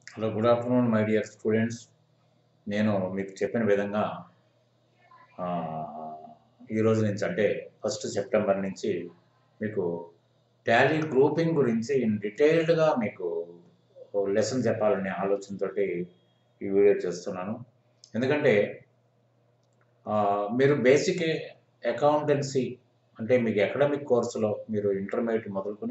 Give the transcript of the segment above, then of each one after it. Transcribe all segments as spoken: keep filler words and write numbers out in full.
Hello, good afternoon my dear students. నేను మీకు చెప్పిన విధంగా ఆహ్, ఈరోజు నుంచి అంటే ఫస్ట్ సెప్టెంబర్ నుంచి మీకు టాలీ గ్రూపింగ్ గురించి ఇన్ డీటెయిల్డ్‌గా మీకు లెసన్ చెప్పాలనే ఆలోచనతోటి ఈ వీడియో చేస్తున్నాను. ఎందుకంటే ఆహ్, మీరు బేసిక్ అకౌంటెన్సీ అంటే మీకు అకాడమిక్ కోర్సులో మీరు ఇంటర్మీడియేట్ మొదలుకొని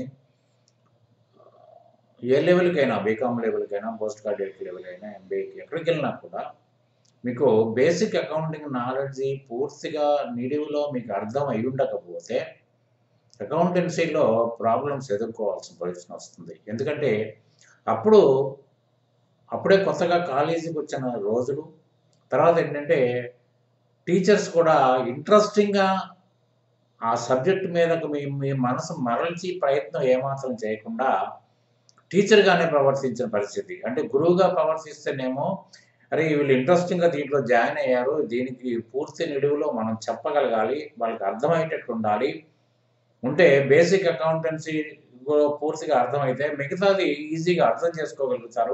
ఏ లెవెల్‌కైనా బీకామ్ లెవెల్‌కైనా, పోస్ట్ గ్రాడ్యుయేట్ లెవెల్ అయినా, ఎంబీఏకి ఎక్కడికెళ్ళినా కూడా మీకు బేసిక్ అకౌంటింగ్ నాలెడ్జి పూర్తిగా నిడివిలో మీకు అర్థం అయ్యుండకపోతే, అకౌంటెన్సీలో ప్రాబ్లమ్స్ ఎదుర్కోవాల్సిన పరిస్థితి వస్తుంది. ఎందుకంటే, అప్పుడు అప్పుడే కొత్తగా కాలేజీకొచ్చిన రోజులు. తర్వాత ఏంటంటే, టీచర్స్ కూడా ఇంట్రెస్టింగ్‌గా ఆ సబ్జెక్ట్ మీదకు మీ మీ మనసు మరల్చి ప్రయత్నం ఏమాత్రం చేయకుండా టీచర్‌గానే ప్రవర్తించిన పరిస్థితి. అంటే గురువుగా ప్రవర్తిస్తేనేమో, అరే! వీళ్ళు ఇంట్రెస్టింగ్‌గా దీంట్లో జాయిన్ అయ్యారు. దీనికి పూర్తి నిడివిలో మనం చెప్పగలగాలి. వాళ్ళకి అర్థమయ్యేటట్టు ఉండాలి. ఉంటే బేసిక్ అకౌంటెన్సీ గో పూర్తిగా అర్థమైతే మిగతాది ఈజీగా అర్థం చేసుకోగలుగుతారు.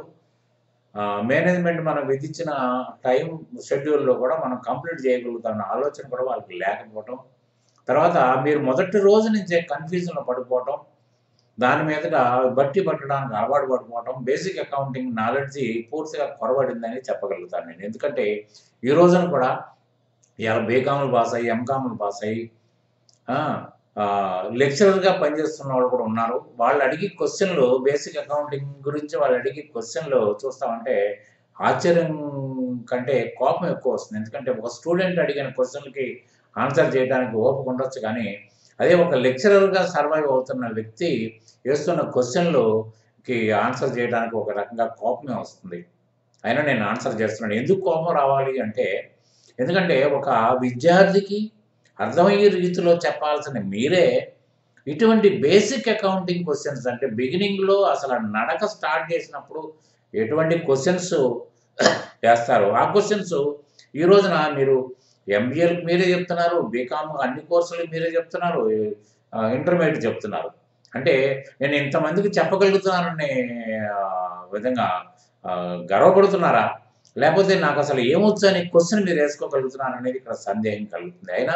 ఆహ్, మేనేజ్‌మెంట్ మనకు విధించిన టైమ్ షెడ్యూల్‌లో కూడా మనం కంప్లీట్ చేయగలుగుతామన్న ఆలోచన కూడా వాళ్ళకి లేకపోవటం. తర్వాత మీరు మొదటి రోజు నుంచే కన్‌ఫ్యూజన్‌లో పడిపోవటం. దాని మీదట బట్టి పట్టడానికి అలవాటు పడిపోవటం, బేసిక్ అకౌంటింగ్ నాలెడ్జి పూర్తిగా కొరవడిందని చెప్పగలుగుతాను నేను. ఎందుకంటే, ఈ రోజున కూడా ఇయాల బీకామ్‌లు పాసయ్యి, ఎంకామ్‌లు పాసయ్యి ఆ! ఆహ్, లెక్చరర్‌గా పనిచేస్తున్న వాళ్ళు కూడా ఉన్నారు. వాళ్ళు అడిగే క్వెషన్‌లు బేసిక్ అకౌంటింగ్ గురించి వాళ్ళు అడిగే క్వెషన్‌లు చూస్తామంటే, ఆశ్చర్యం కంటే కోపం ఎక్కువొస్తుంది. ఎందుకంటే, ఒక స్టూడెంట్ అడిగిన క్వెషన్‌లకి ఆన్సర్ చేయడానికి ఓపిక ఉండొచ్చు గానీ, అదే ఒక లెక్చరర్‌గా సర్వైవ్ అవుతున్న వ్యక్తి ఏస్తున్న క్వెషన్‌లుకి ఆన్సర్ చేయడానికి ఒక రకంగా కోపమే వస్తుంది. అయినా నేను ఆన్సర్ చేస్తున్నాను. ఎందుకు కోపం రావాలి అంటే, ఎందుకంటే ఒక విద్యార్థికి అర్థమయ్యే రీతిలో చెప్పాల్సిన మీరే, ఇటువంటి బేసిక్ అకౌంటింగ్ క్వెషన్స్ అంటే బిగినింగ్‌లో అసల నడక స్టార్ట్ చేసినప్పుడు ఎటువంటి క్వెషన్స్ వేస్తారో, ఆ క్వెషన్స్ ఈ రోజున మీరు ఎంబీఏ‌లకి మీరే చెప్తున్నారు. బీకామ్ అన్ని కోర్సులకి మీరే చెప్తున్నారు. ఆహ్, ఇంటర్మీడియేట్ చెప్తున్నారు. అంటే నేను ఇంతమందికి చెప్పగలుగుతున్నాననే ఆహ్, విధంగా ఆహ్, గర్వపడుతున్నారా? లేపోతే నాకసలు ఏమొచ్చని క్వెషన్ మీరు ఏసుకోగలుగుతున్నారనేది ఇక్కడ సందేహం కలుగుతుంది. అయినా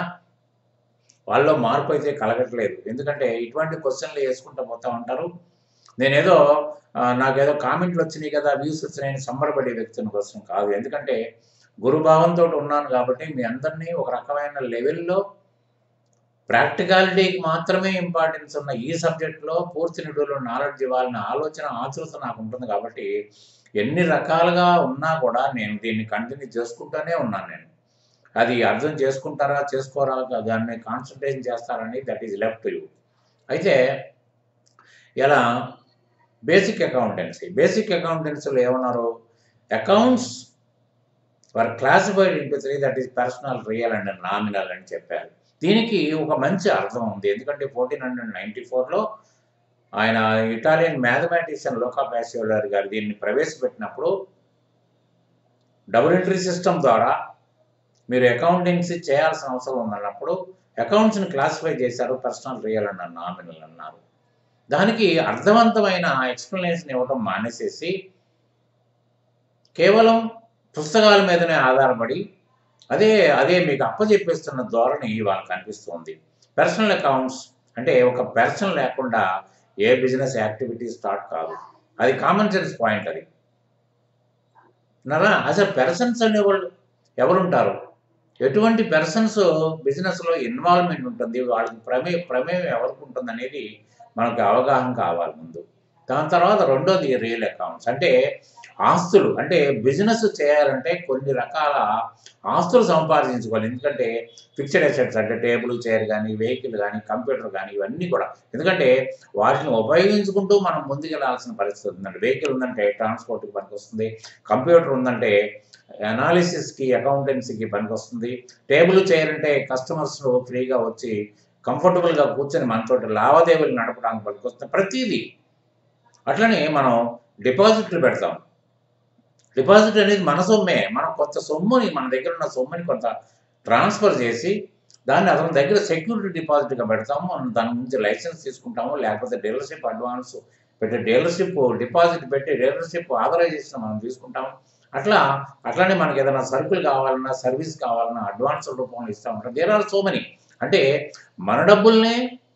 వాళ్ళలో మార్పయితే కలగట్లేదు. ఎందుకంటే ఇటువంటి క్వెషన్‌లు ఏసుకుంటా పోతా ఉంటారు. నేనేదో ఆహ్, నాకేదో కామెంట్‌లొచ్చినియి కదా! వ్యూస్ వచ్చినాయని సంబరపడే వ్యక్తిని కోసం కాదు. ఎందుకంటే గురుభావంతోటి ఉన్నాను కాబట్టి మీ అందరిని ఒక రకమైన లెవెల్‌లో ప్రాక్టికాలిటీకి మాత్రమే ఇంపార్టెన్స్ ఉన్న ఈ సబ్జెక్ట్‌లో పూర్తి నిడివిలో నాలెడ్జ్ ఇవ్వాలన్న ఆలోచన, ఆతృత నాకుంటుంది కాబట్టి, ఎన్ని రకాలుగా ఉన్నా కూడా నేను దీన్ని కంటిన్యూ చేసుకుంటూనే ఉన్నాను నేను. అది అర్థం చేసుకుంటారా? చేసుకోరా? దాని మీద కాన్సంట్రేషన్ చేస్తారని that is left to you. అయితే ఇలా బేసిక్ అకౌంటెన్సీ. బేసిక్ అకౌంటెన్సీలో ఏమన్నారు? Accounts were classified into three that is personal, real and nominal అని చెప్పారు. దీనికి ఒక మంచి అర్థం ఉంది. ఎందుకంటే వెయ్యిన్ని తొంభై నాలుగులో ఆయన ఇటాలియన్ మ్యాథమెటిషియన్ లూకా పాసియోలరి గారు దీన్ని ప్రవేశపెట్టినప్పుడు డబుల్ ఎంట్రీ సిస్టమ్ ద్వారా మీరు అకౌంటెన్సీ చేయాల్సిన అవసరం ఉందన్నప్పుడు అకౌంట్స్‌ని క్లాసిఫై చేశారు. పర్సనల్, రియల్ అండ్ నామినల్ అన్నారు. దానికి అర్థవంతమైన ఎక్స్‌ప్లనేషన్ ఇవ్వడం మానేసేసి కేవలం పుస్తకాల మీదనే ఆధారపడి అదే, అదే మీకు అప్పజెప్పేస్తున్న ధోరణి ఇవాళ కనిపిస్తుంది. పర్సనల్ అకౌంట్స్ అంటే ఒక పర్సన్ లేకుండా ఏ బిజినెస్ యాక్టివిటీ స్టార్ట్ కాదు. అది కామన్ సెన్స్ పాయింట్ అది. విన్నారా? అసలు పర్సన్స్ అనేవాళ్ళు ఎవరుంటారు? ఎటువంటి పర్సన్స్ బిజినెస్‌లో ఇన్వాల్వ్‌మెంట్ ఉంటుంది. వాళ్ళకి ప్రమే ప్రమేయం ఎవరికుంటుందనేది మనకు అవగాహన కావాలి ముందు. దాని తర్వాత రెండోది రియల్ అకౌంట్స్. అంటే ఆస్తులు. అంటే బిజినెస్ చేయాలంటే కొన్ని రకాల ఆస్తులు సంపాదించుకోవాలి. ఎందుకంటే ఫిక్స్డ్ అసెట్స్ అంటే టేబుల్, చైర్ గాని, వెహికల్ గాని, కంప్యూటర్ గాని ఇవన్నీ కూడా. ఎందుకంటే వాటిని ఉపయోగించుకుంటూ మనం ముందుకెళ్ళాల్సిన పరిస్థితి ఉందండి. వెహికల్ ఉందంటే ట్రాన్స్‌పోర్ట్‌కి పనికొస్తుంది. కంప్యూటర్ ఉందంటే అనాలిసిస్‌కి, అకౌంటెన్సీకి పనికొస్తుంది. టేబుల్, చైర్ అంటే కస్టమర్స్ ఫ్రీగా వచ్చి కంఫర్టబుల్‌గా కూర్చొని మనతోటి లావాదేవీలు నడపడానికి పనికొస్తుంది. ప్రతీదీ. అట్లనే మనం డిపాజిట్లు పెడతాం. డిపాజిట్ అనేది మన సొమ్మే. మనం కొంత సొమ్ముని మన దగ్గర ఉన్న సొమ్ముని కొంత ట్రాన్స్‌ఫర్ చేసి, దాన్ని అతని దగ్గర సెక్యూరిటీ డిపాజిట్‌గా పెడతాము. మనం దాని నుంచి లైసెన్స్ తీసుకుంటాము. లేకపోతే డీలర్‌షిప్ అడ్వాన్స్ పెట్టి డీలర్షిప్ డిపాజిట్ పెట్టి డీలర్షిప్ ఆథరైజేషన్ మనం తీసుకుంటాం. అట్లా అట్లానే మనకి ఏదైనా సరుకులు కావాలన్నా, సర్వీస్ కావాలన్నా అడ్వాన్స్ రూపంలో ఇస్తా ఉంటాం. There are so many. అంటే మన డబ్బుల్నే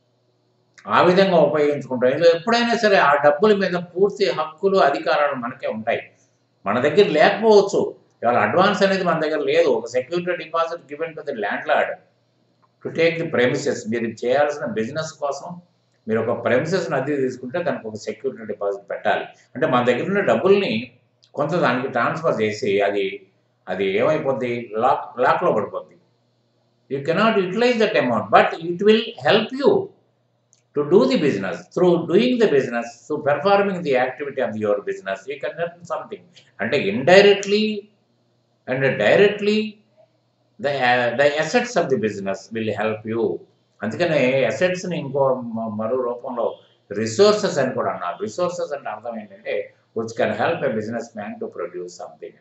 ఆ విధంగా ఉపయోగించుకుంటాం. ఇందులో ఎప్పుడైనా సరే ఆ డబ్బుల మీద పూర్తి హక్కులు, అధికారాలు మనకే ఉంటాయి. మన దగ్గర లేకపోవచ్చు. ఇవాళ అడ్వాన్స్ అనేది మన దగ్గర లేదు. ఒక security deposit given to the landlord to take the premises. మీరు చేయాల్సిన బిజినెస్ కోసం మీరు ఒక ప్రెమిసెస్‌ని అద్దెకు తీసుకుంటే దానికి ఒక సెక్యూరిటీ డిపాజిట్ పెట్టాలి. అంటే మన దగ్గర ఉన్న డబ్బుల్ని కొంత దానికి ట్రాన్స్‌ఫర్ చేసి అది అది ఏమైపోద్ది లాక్ లాక్‌లో పడిపోద్ది. You cannot utilise that amount but it will help you to do the business. Through doing the business, through performing the activity of your business, you can earn something. And indirectly and directly, the uh, the assets of the business will help you. అందుకనే అసెట్స్ని ఇంకో మరో రూపంలో resources అని కూడా అన్నారు. Resources అంటే అర్థం ఏంటంటే which can help a businessman to produce something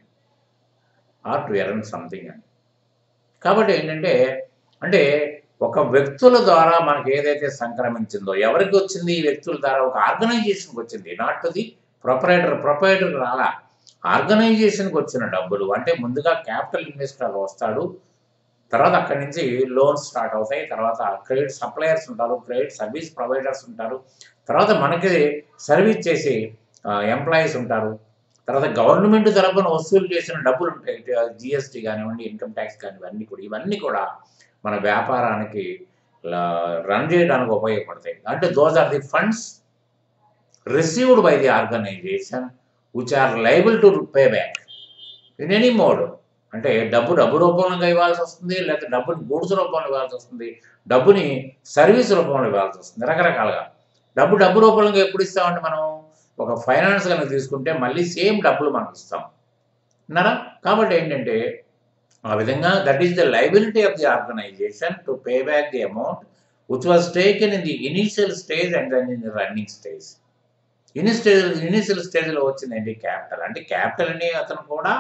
or to earn something అని. కాబట్టి ఏంటంటే అంటే ఒక వ్యక్తుల ద్వారా మనకు ఏదైతే సంక్రమించిందో, ఎవరికి వచ్చింది ఈ వ్యక్తుల ద్వారా? ఒక ఆర్గనైజేషన్కి వచ్చింది. Not to the proprietor. Proprietor రాలా, ఆర్గనైజేషన్కి వచ్చిన డబ్బులు. అంటే ముందుగా క్యాపిటల్ ఇన్వెస్టర్ వస్తాడు, తర్వాత అక్కడి నుంచి లోన్స్ స్టార్ట్ అవుతాయి, తర్వాత క్రెడిట్ సప్లయర్స్ ఉంటారు, క్రెడిట్ సర్వీస్ ప్రొవైడర్స్ ఉంటారు, తర్వాత మనకి సర్వీస్ చేసి ఎంప్లాయీస్ ఉంటారు, తర్వాత గవర్నమెంట్ తరపున వసూలు చేసిన డబ్బులు ఉంటాయి, జిఎస్టీ కానివ్వండి, ఇన్కమ్ ట్యాక్స్ కానివ్వండి, కూడా ఇవన్నీ కూడా మన వ్యాపారానికి రన్ చేయడానికి ఉపయోగపడతాయి. అంటే those are the funds received by the organisation which are liable to pay back in any mode. అంటే డబ్బు డబ్బు రూపంలో ఇవ్వాల్సి వస్తుంది, లేకపోతే డబ్బుని గూడ్స్ రూపంలో ఇవ్వాల్సి వస్తుంది, డబ్బుని సర్వీస్ రూపంలో ఇవ్వాల్సి వస్తుంది, రకరకాలుగా. డబ్బు డబ్బు రూపంలో ఎప్పుడు ఇస్తామంటే మనం ఒక ఫైనాన్స్ కనుక తీసుకుంటే మళ్ళీ సేమ్ డబ్బులు మనం ఇస్తాం అన్నారా. కాబట్టి ఏంటంటే ఆ విధంగా that is the liability of the organisation to pay back the amount which was taken in the initial stage and then in the running stage. ఇని స్టేజ్ ఇనీషియల్ స్టేజ్లో వచ్చిందండి క్యాపిటల్. అంటే క్యాపిటల్ అనే అతను కూడా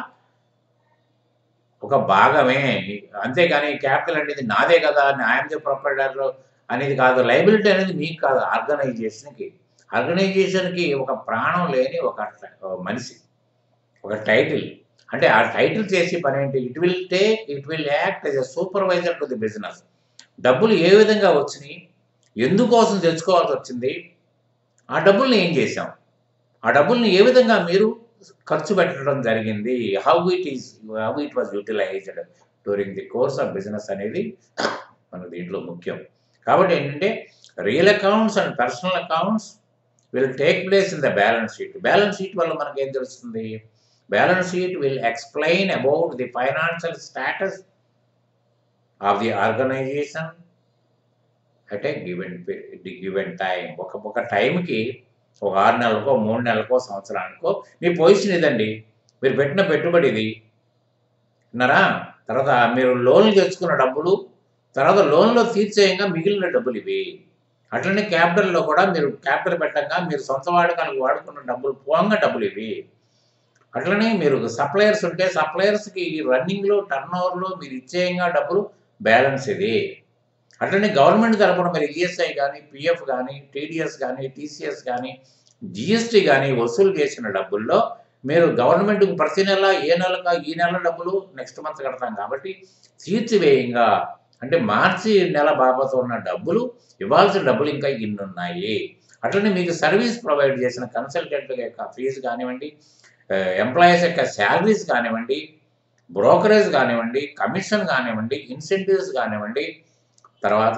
ఒక భాగమే, అంతేగాని క్యాపిటల్ అనేది నాదే కదా, ఐఎమ్ ది ప్రొపరైటర్ అనేది కాదు. లయబిలిటీ అనేది మీకు కాదు, ఆర్గనైజేషన్కి. ఆర్గనైజేషన్కి ఒక ప్రాణం లేని ఒక మనిషి, ఒక టైటిల్. అంటే ఆ టైటిల్ చేసే పని ఏంటి? It will take it will act as a supervisor to the business. డబ్బులు ఏ విధంగా వచ్చినాయి, ఎందుకోసం తెచ్చుకోవాల్సి వచ్చింది, ఆ డబ్బుల్ని ఏం చేశాం, ఆ డబ్బుల్ని ఏ విధంగా మీరు ఖర్చు పెట్టడం జరిగింది, how it is how it was utilised during the course of business అనేది మన దీంట్లో ముఖ్యం. కాబట్టి ఏంటంటే real accounts and personal accounts will take place in the balance sheet. Balance sheet వల్ల మనకి ఏం తెలుస్తుంది? Balance sheet will explain about the financial status of the organization at a given given time. ఒక ఒక టైంకి ఒక ఆరు నెలలకో, మూడు నెలలకో, సంవత్సరానికో మీ పొజిషన్ ఇదండి, మీరు పెట్టిన పెట్టుబడి ఇది అన్నారా. తర్వాత మీరు లోన్లు తెచ్చుకున్న డబ్బులు, తర్వాత లోన్లో తీర్చేయంగా మిగిలిన డబ్బులు ఇవి. అట్లనే క్యాపిటల్లో కూడా మీరు క్యాపిటల్ పెట్టంగా మీరు సొంత వాడకాలకు వాడుకున్న డబ్బులు పోంగా డబ్బులు ఇవి. అట్లనే మీరు సప్లయర్స్ ఉంటే సప్లయర్స్కి రన్నింగ్లో టర్న్ ఓవర్లో మీరు ఇచ్చేయంగా డబ్బులు బ్యాలెన్స్ ఇది. అట్లనే గవర్నమెంట్ తరపున మీరు ఈఎస్ఐ కానీ, పిఎఫ్ కానీ, టీడీఎస్ కానీ, టీసీఎస్ కానీ, జిఎస్టీ కానీ వసూలు చేసిన డబ్బుల్లో మీరు గవర్నమెంట్కి ప్రతి నెల ఏ నెలగా ఈ నెల డబ్బులు నెక్స్ట్ మంత్ కడతాం కాబట్టి తీర్చివేయంగా, అంటే మార్చి నెల బాబతో ఉన్న డబ్బులు ఇవ్వాల్సిన డబ్బులు ఇంకా ఇన్ని ఉన్నాయి. అట్లనే మీకు సర్వీస్ ప్రొవైడ్ చేసిన కన్సల్టెంట్ యొక్క ఫీజు కానివ్వండి, ఎంప్లాయీస్ యొక్క శాలరీస్ కానివ్వండి, బ్రోకరేజ్ కానివ్వండి, కమిషన్ కానివ్వండి, ఇన్సెంటివ్స్ కానివ్వండి, తర్వాత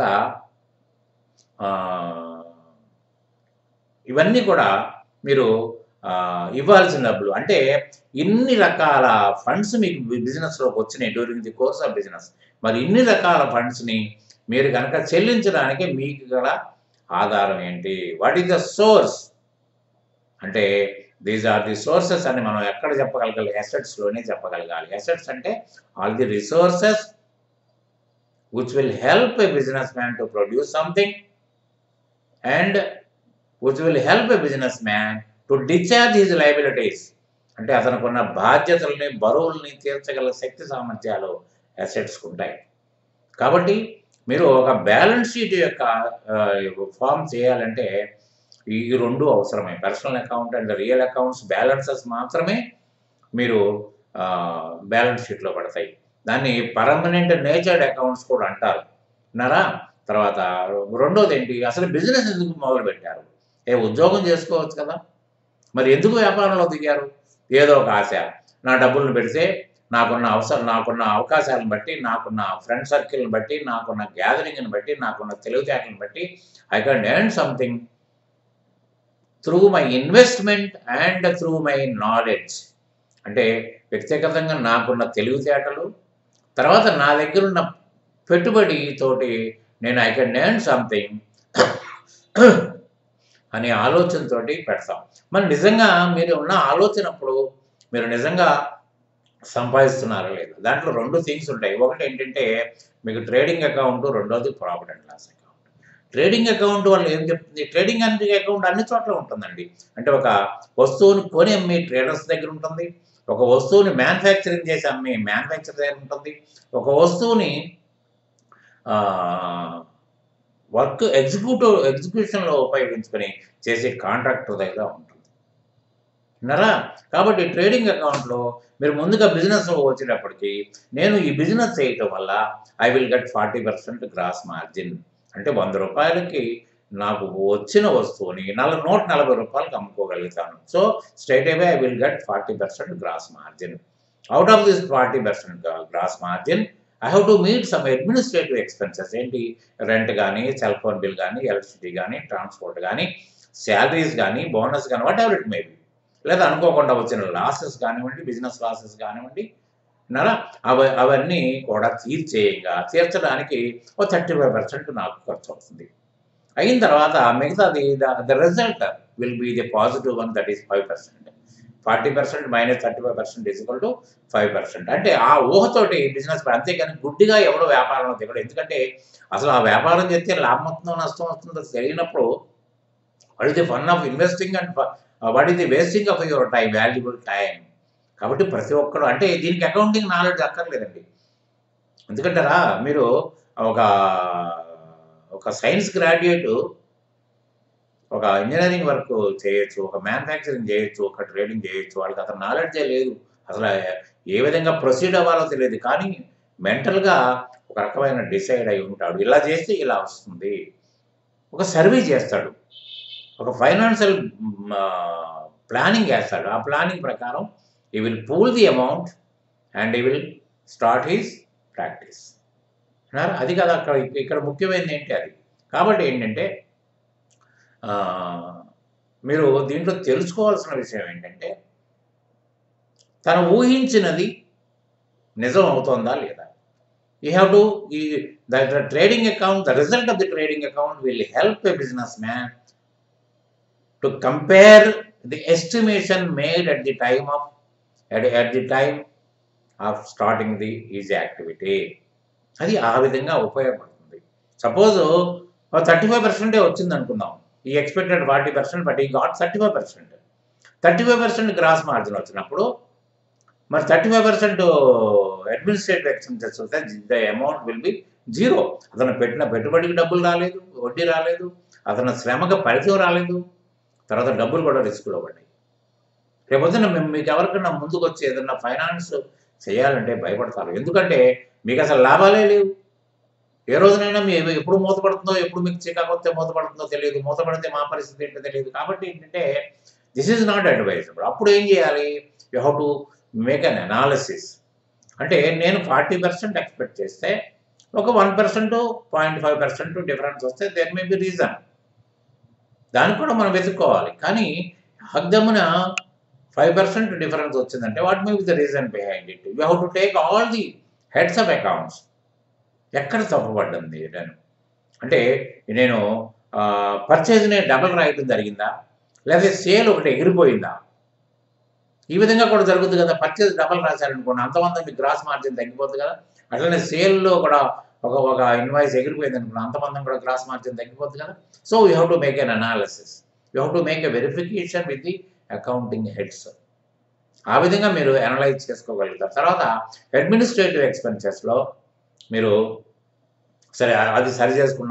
ఇవన్నీ కూడా మీరు ఇవ్వాల్సిన డబ్బులు. అంటే ఇన్ని రకాల ఫండ్స్ మీకు బిజినెస్లోకి వచ్చినాయి during the course of business. మరి ఇన్ని రకాల ఫండ్స్ని మీరు కనుక చెల్లించడానికి మీకు గల ఆధారం ఏంటి? What is the source? అంటే దీస్ ఆర్ ది సోర్సెస్ అని మనం ఎక్కడ చెప్పగలగాలి? అసెట్స్లోనే చెప్పగలగాలి. అసెట్స్ అంటే all the resources which will help a businessman to produce something and which will help a businessman to discharge his liabilities. అంటే అతనుకున్న బాధ్యతల్ని, బరువుల్ని తీర్చగల శక్తి సామర్థ్యాలు అసెట్స్కి ఉంటాయి. కాబట్టి మీరు ఒక బ్యాలెన్స్ షీట్ యొక్క ఫామ్ చేయాలంటే ఈ రెండు అవసరమే. Personal account and real accounts balances మాత్రమే మీరు బ్యాలెన్స్ షీట్లో పడతాయి. దాన్ని పర్మనెంట్ నేచర్డ్ అకౌంట్స్ కూడా అంటారు. విన్నారా? తర్వాత రెండోది ఏంటి, అసలు బిజినెస్ ఎందుకు మొదలుపెట్టారు? ఏ ఉద్యోగం చేసుకోవచ్చు కదా, మరి ఎందుకు వ్యాపారంలో దిగారు? ఏదో ఒక ఆశ, నా డబ్బులను పెడితే నాకున్న అవసరం, నాకున్న అవకాశాలను బట్టి, నాకున్న ఫ్రెండ్ సర్కిల్ని బట్టి, నాకున్న గ్యాదరింగ్ని బట్టి, నాకున్న తెలివితేటలను బట్టి I can earn something through my investment and through my knowledge. అంటే వ్యక్తిగతంగా నాకున్న తెలివితేటలు, తర్వాత నా దగ్గర ఉన్న పెట్టుబడి తోటి నేను ఐ కెన్ ఎర్న్ సంథింగ్ అనే ఆలోచనతోటి పెడతాం. మరి నిజంగా మీరు ఉన్న ఆలోచనప్పుడు మీరు నిజంగా సంపాదిస్తున్నారా లేదా? దాంట్లో రెండు థింగ్స్ ఉంటాయి. ఒకటి ఏంటంటే మీకు ట్రేడింగ్ అకౌంట్, రెండోది profit and loss account. Trading account వల్ల ఏం చెప్తుంది, ట్రేడింగ్ అంటే అకౌంట్ అన్ని చోట్ల ఉంటుందండి. అంటే ఒక వస్తువుని కొని అమ్మి ట్రేడర్స్ దగ్గర ఉంటుంది, ఒక వస్తువుని మ్యానుఫ్యాక్చరింగ్ చేసి అమ్మి మ్యానుఫ్యాక్చర్ దగ్గర ఉంటుంది, ఒక వస్తువుని వర్క్ ఎగ్జిక్యూటివ్ ఎగ్జిక్యూషన్లో ఉపయోగించుకొని చేసే కాంట్రాక్టర్ దగ్గర ఉంటుంది. విన్నారా? కాబట్టి ట్రేడింగ్ అకౌంట్లో మీరు ముందుగా బిజినెస్ వచ్చేటప్పటికి, నేను ఈ బిజినెస్ చేయటం వల్ల I will get forty percent gross margin. అంటే వంద రూపాయలకి నాకు వచ్చిన వస్తువుని నల నూట నలభై రూపాయలకి అమ్ముకోగలుగుతాను. So straight away I will get forty percent gross margin. Out of this forty percent gross margin I have to meet some administrative expenses. ఏంటి, రెంట్ కానీ, సెల్ ఫోన్ బిల్ కానీ, ఎలక్ట్రిసిటీ కానీ, ట్రాన్స్పోర్ట్ కానీ, శాలరీస్ కానీ, bonus కానీ, whatever it may be, లేదా అనుకోకుండా వచ్చిన లాసెస్ కానివ్వండి, బిజినెస్ లాసెస్ కానివ్వండి, విన్నారా? అవ అవన్నీ కూడా తీర్చేయంగా తీర్చడానికి ఒక థర్టీ ఫైవ్ పర్సెంట్ నాకు ఖర్చు అవుతుంది. అయిన తర్వాత మిగతాది the result will be the positive one, that is five percent. Forty percent minus thirty five percent equal to five percent. అంటే ఆ ఊహతోటి బిజినెస్, అంతేగాని గుడ్డిగా ఎవడో వ్యాపారంలో దిగడు. ఎందుకంటే అసలు ఆ వ్యాపారం చేస్తే లాభం వస్తుందో నష్టం వస్తుందో తెలియనప్పుడు what is the fun of investing and what is the wasting of your time, valuable time. కాబట్టి ప్రతి ఒక్కరు, అంటే దీనికి అకౌంటింగ్ నాలెడ్జ్ అక్కర్లేదండి. ఎందుకంటారా, మీరు ఒక ఒక సైన్స్ గ్రాడ్యుయేటు ఒక ఇంజనీరింగ్ వర్క్ చేయొచ్చు, ఒక మ్యానుఫ్యాక్చరింగ్ చేయొచ్చు, ఒక ట్రేడింగ్ చేయొచ్చు, వాళ్ళకి అతను నాలెడ్జే లేదు, అసలు ఏ విధంగా ప్రొసీడ్ అవ్వాలో తెలియదు. కానీ మెంటల్గా ఒక రకమైన డిసైడ్ అయి ఉంటాడు, ఇలా చేస్తే ఇలా వస్తుంది. ఒక సర్వే చేస్తాడు, ఒక ఫైనాన్షియల్ ప్లానింగ్ వేస్తాడు. ఆ ప్లానింగ్ ప్రకారం he will pool the amount and he will start his practice. అది కదా అక్కడ ఇక్కడ ముఖ్యమైనది ఏంటి అది. కాబట్టి ఏంటంటే మీరు దీంట్లో తెలుసుకోవాల్సిన విషయం ఏంటంటే, తను ఊహించినది నిజం అవుతుందా లేదా. యూ హ్యావ్ టు ఈ the trading account, the result of the trading account will help a businessman to compare the estimation made at the time of at, at the time of starting the easy activity. అది ఆ విధంగా ఉపయోగపడుతుంది. Suppose thirty five పర్సెంటే వచ్చింది అనుకుందాం, he expected forty percent, but he got thirty five percent thirty five percent gross margin వచ్చినప్పుడు మరి thirty five percent administrative expenses వస్తే the amount will be zero. అతను పెట్టిన పెట్టుబడికి డబ్బులు రాలేదు, వడ్డీ రాలేదు, అతను శ్రమకు ఫలితం రాలేదు, తర్వాత డబ్బులు కూడా రిస్క్లో పడ్డాయి. రేపొద్దున మేము మీకు ఎవరికైనా ముందుకు వచ్చి ఏదన్నా ఫైనాన్స్ చేయాలంటే భయపడతారు. ఎందుకంటే మీకు అసలు లాభాలే లేవు. ఏ రోజునైనా మీ ఎప్పుడు మూతపడుతుందో, ఎప్పుడు మీకు చికాకు వస్తే మూతపడుతుందో తెలియదు, మూతపడితే మా పరిస్థితి ఏంటో తెలియదు. కాబట్టి ఏంటంటే దిస్ ఈజ్ నాట్ అడ్వైజబుల్. అప్పుడు ఏం చేయాలి, you have to make an analysis. అంటే నేను ఫార్టీ పర్సెంట్ ఎక్స్పెక్ట్ చేస్తే ఒక one percent point five percent difference వస్తే దెర్ మే బి రీజన్, దానికి కూడా మనం వెతుక్కోవాలి. కానీ హగ్దమున ఫైవ్ పర్సెంట్ డిఫరెన్స్ వచ్చిందంటే what may be the reason behind it. You have to take all the heads of accounts. ఎక్కడ తప్పుపడ్డింది నేను అంటే, నేను పర్చేజ్ని డబల్ రాయటం జరిగిందా, లేదా సేల్ ఒకటి ఎగిరిపోయిందా. ఈ విధంగా కూడా జరుగుతుంది కదా. పర్చేజ్ డబల్ రాశారనుకోండి, అంతమంది మీకు గ్రాస్ మార్జిన్ తగ్గిపోతుంది కదా. అట్లనే సేల్లో కూడా ఒక ఒక ఇన్వాయిస్ ఎగిరిపోయింది అనుకోండి, అంతమంది కూడా గ్రాస్ మార్జిన్ తగ్గిపోతుంది కదా. So you have to make an analysis, you have to make a verification with the accounting heads. ఆ విధంగా మీరు అనలైజ్ చేసుకోగలుగుతారు. తర్వాత అడ్మినిస్ట్రేటివ్ ఎక్స్పెన్సెస్లో మీరు సరే అది సరి చేసుకున్నారు,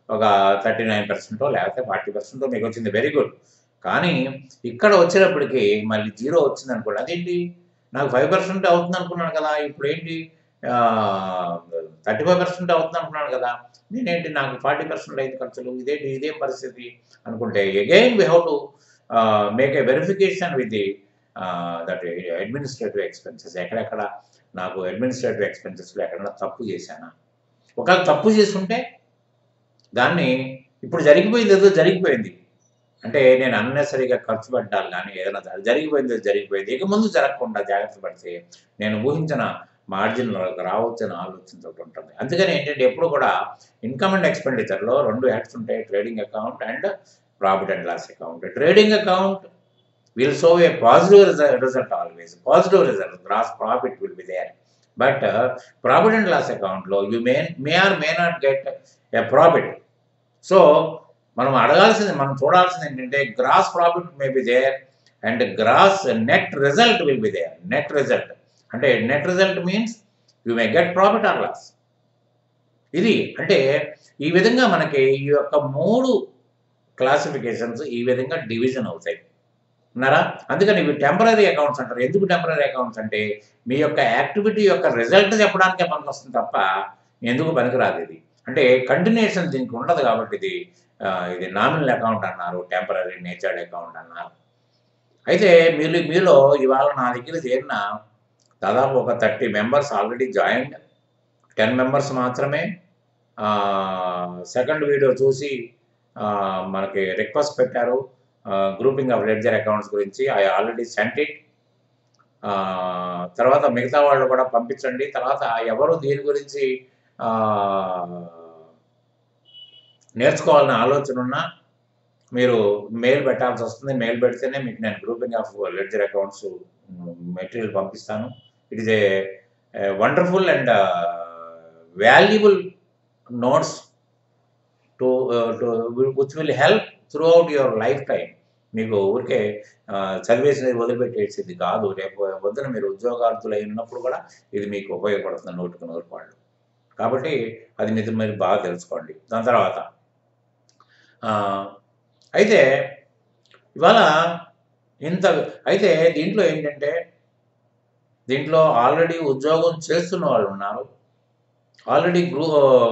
ఒక థర్టీ నైన్ పర్సెంటో లేకపోతే ఫార్టీ పర్సెంటో మీకు వచ్చింది, వెరీ గుడ్. కానీ ఇక్కడ వచ్చేటప్పటికి మళ్ళీ జీరో వచ్చింది అనుకోండి, అదేంటి నాకు ఫైవ్ పర్సెంట్ అవుతుంది అనుకున్నాను కదా, ఇప్పుడు ఏంటి థర్టీ ఫైవ్ పర్సెంట్ అవుతుంది అనుకున్నాను కదా, నేనేంటి నాకు ఫార్టీ పర్సెంట్ అయింది ఖర్చులు, ఇదేంటి ఇదేం పరిస్థితి అనుకుంటే again we have to make a verification with the that administrative expenses. ఎక్కడెక్కడ నాకు అడ్మినిస్ట్రేటివ్ ఎక్స్పెన్సెస్లో ఎక్కడైనా తప్పు చేశానా, ఒకవేళ తప్పు చేసుంటే దాన్ని ఇప్పుడు జరిగిపోయింది ఏదో జరిగిపోయింది అంటే నేను అన్నెసరిగా ఖర్చు పెట్టాలి, కానీ ఏదైనా జరిగిపోయింది జరిగిపోయింది ఇక ముందు జరగకుండా జాగ్రత్త పడితే నేను ఊహించిన మార్జిన్ రావచ్చని ఆలోచనతో ఉంటుంది. అందుకని ఏంటంటే ఎప్పుడు కూడా ఇన్కమ్ అండ్ ఎక్స్పెండిచర్లో రెండు యాక్ట్స్ ఉంటాయి, trading account and profit and loss account. Trading account will show a positive result, result always. Positive result, gross profit will be there. But uh, profit and loss account lo you may may or may not get a profit. So మనం అడగాల్సింది మనం చూడాల్సింది ఏంటంటే gross profit may be there and gross net result will be there. Net result అంటే net result means you may get profit or loss. ఇది అంటే ఈ విధంగా మనకి ఈ యొక్క మూడు క్లాసిఫికేషన్స్ ఈ విధంగా డివిజన్ అవుతాయి ఉన్నారా. అందుకని ఇవి టెంపరీ అకౌంట్స్ అంటారు. ఎందుకు టెంపరీ అకౌంట్స్ అంటే మీ యొక్క యాక్టివిటీ యొక్క రిజల్ట్ చెప్పడానికే పనికి వస్తుంది తప్ప ఎందుకు పనికిరాదు. ఇది అంటే కంటిన్యూషన్ దీనికి ఉండదు కాబట్టి ఇది ఇది నామినల్ అకౌంట్ అన్నారు, టెంపరీ నేచర్డ్ అకౌంట్ అన్నారు. అయితే మీరు మీలో ఇవాళ నా దగ్గర చేరిన దాదాపు ఒక thirty members already joined, ten members మాత్రమే సెకండ్ వీడియో చూసి మనకి రిక్వెస్ట్ పెట్టారు గ్రూపింగ్ ఆఫ్ లెడ్జర్ అకౌంట్స్ గురించి. I already sent it. తర్వాత మిగతా వాళ్ళు కూడా పంపించండి. తర్వాత ఎవరు దీని గురించి నేర్చుకోవాలనే ఆలోచన ఉన్నా మీరు మెయిల్ పెట్టాల్సి వస్తుంది. మెయిల్ పెడితేనే మీకు నేను grouping of ledger accounts material పంపిస్తాను. It is a wonderful and valuable notes to which will help throughout your lifetime. మీకు ఊరికే చదివేసినది వదిలిపెట్టేసింది కాదు. రేపు వద్దున మీరు ఉద్యోగార్థులు అయినప్పుడు కూడా ఇది మీకు ఉపయోగపడుతుంది నూటికి నూరు పాళ్ళు. కాబట్టి అది మీరు మీరు బాగా తెలుసుకోండి. దాని తర్వాత అయితే ఇవాళ ఇంత అయితే దీంట్లో ఏంటంటే దీంట్లో ఆల్రెడీ ఉద్యోగం చేస్తున్న వాళ్ళు ఉన్నారు, ఆల్రెడీ గ్రూ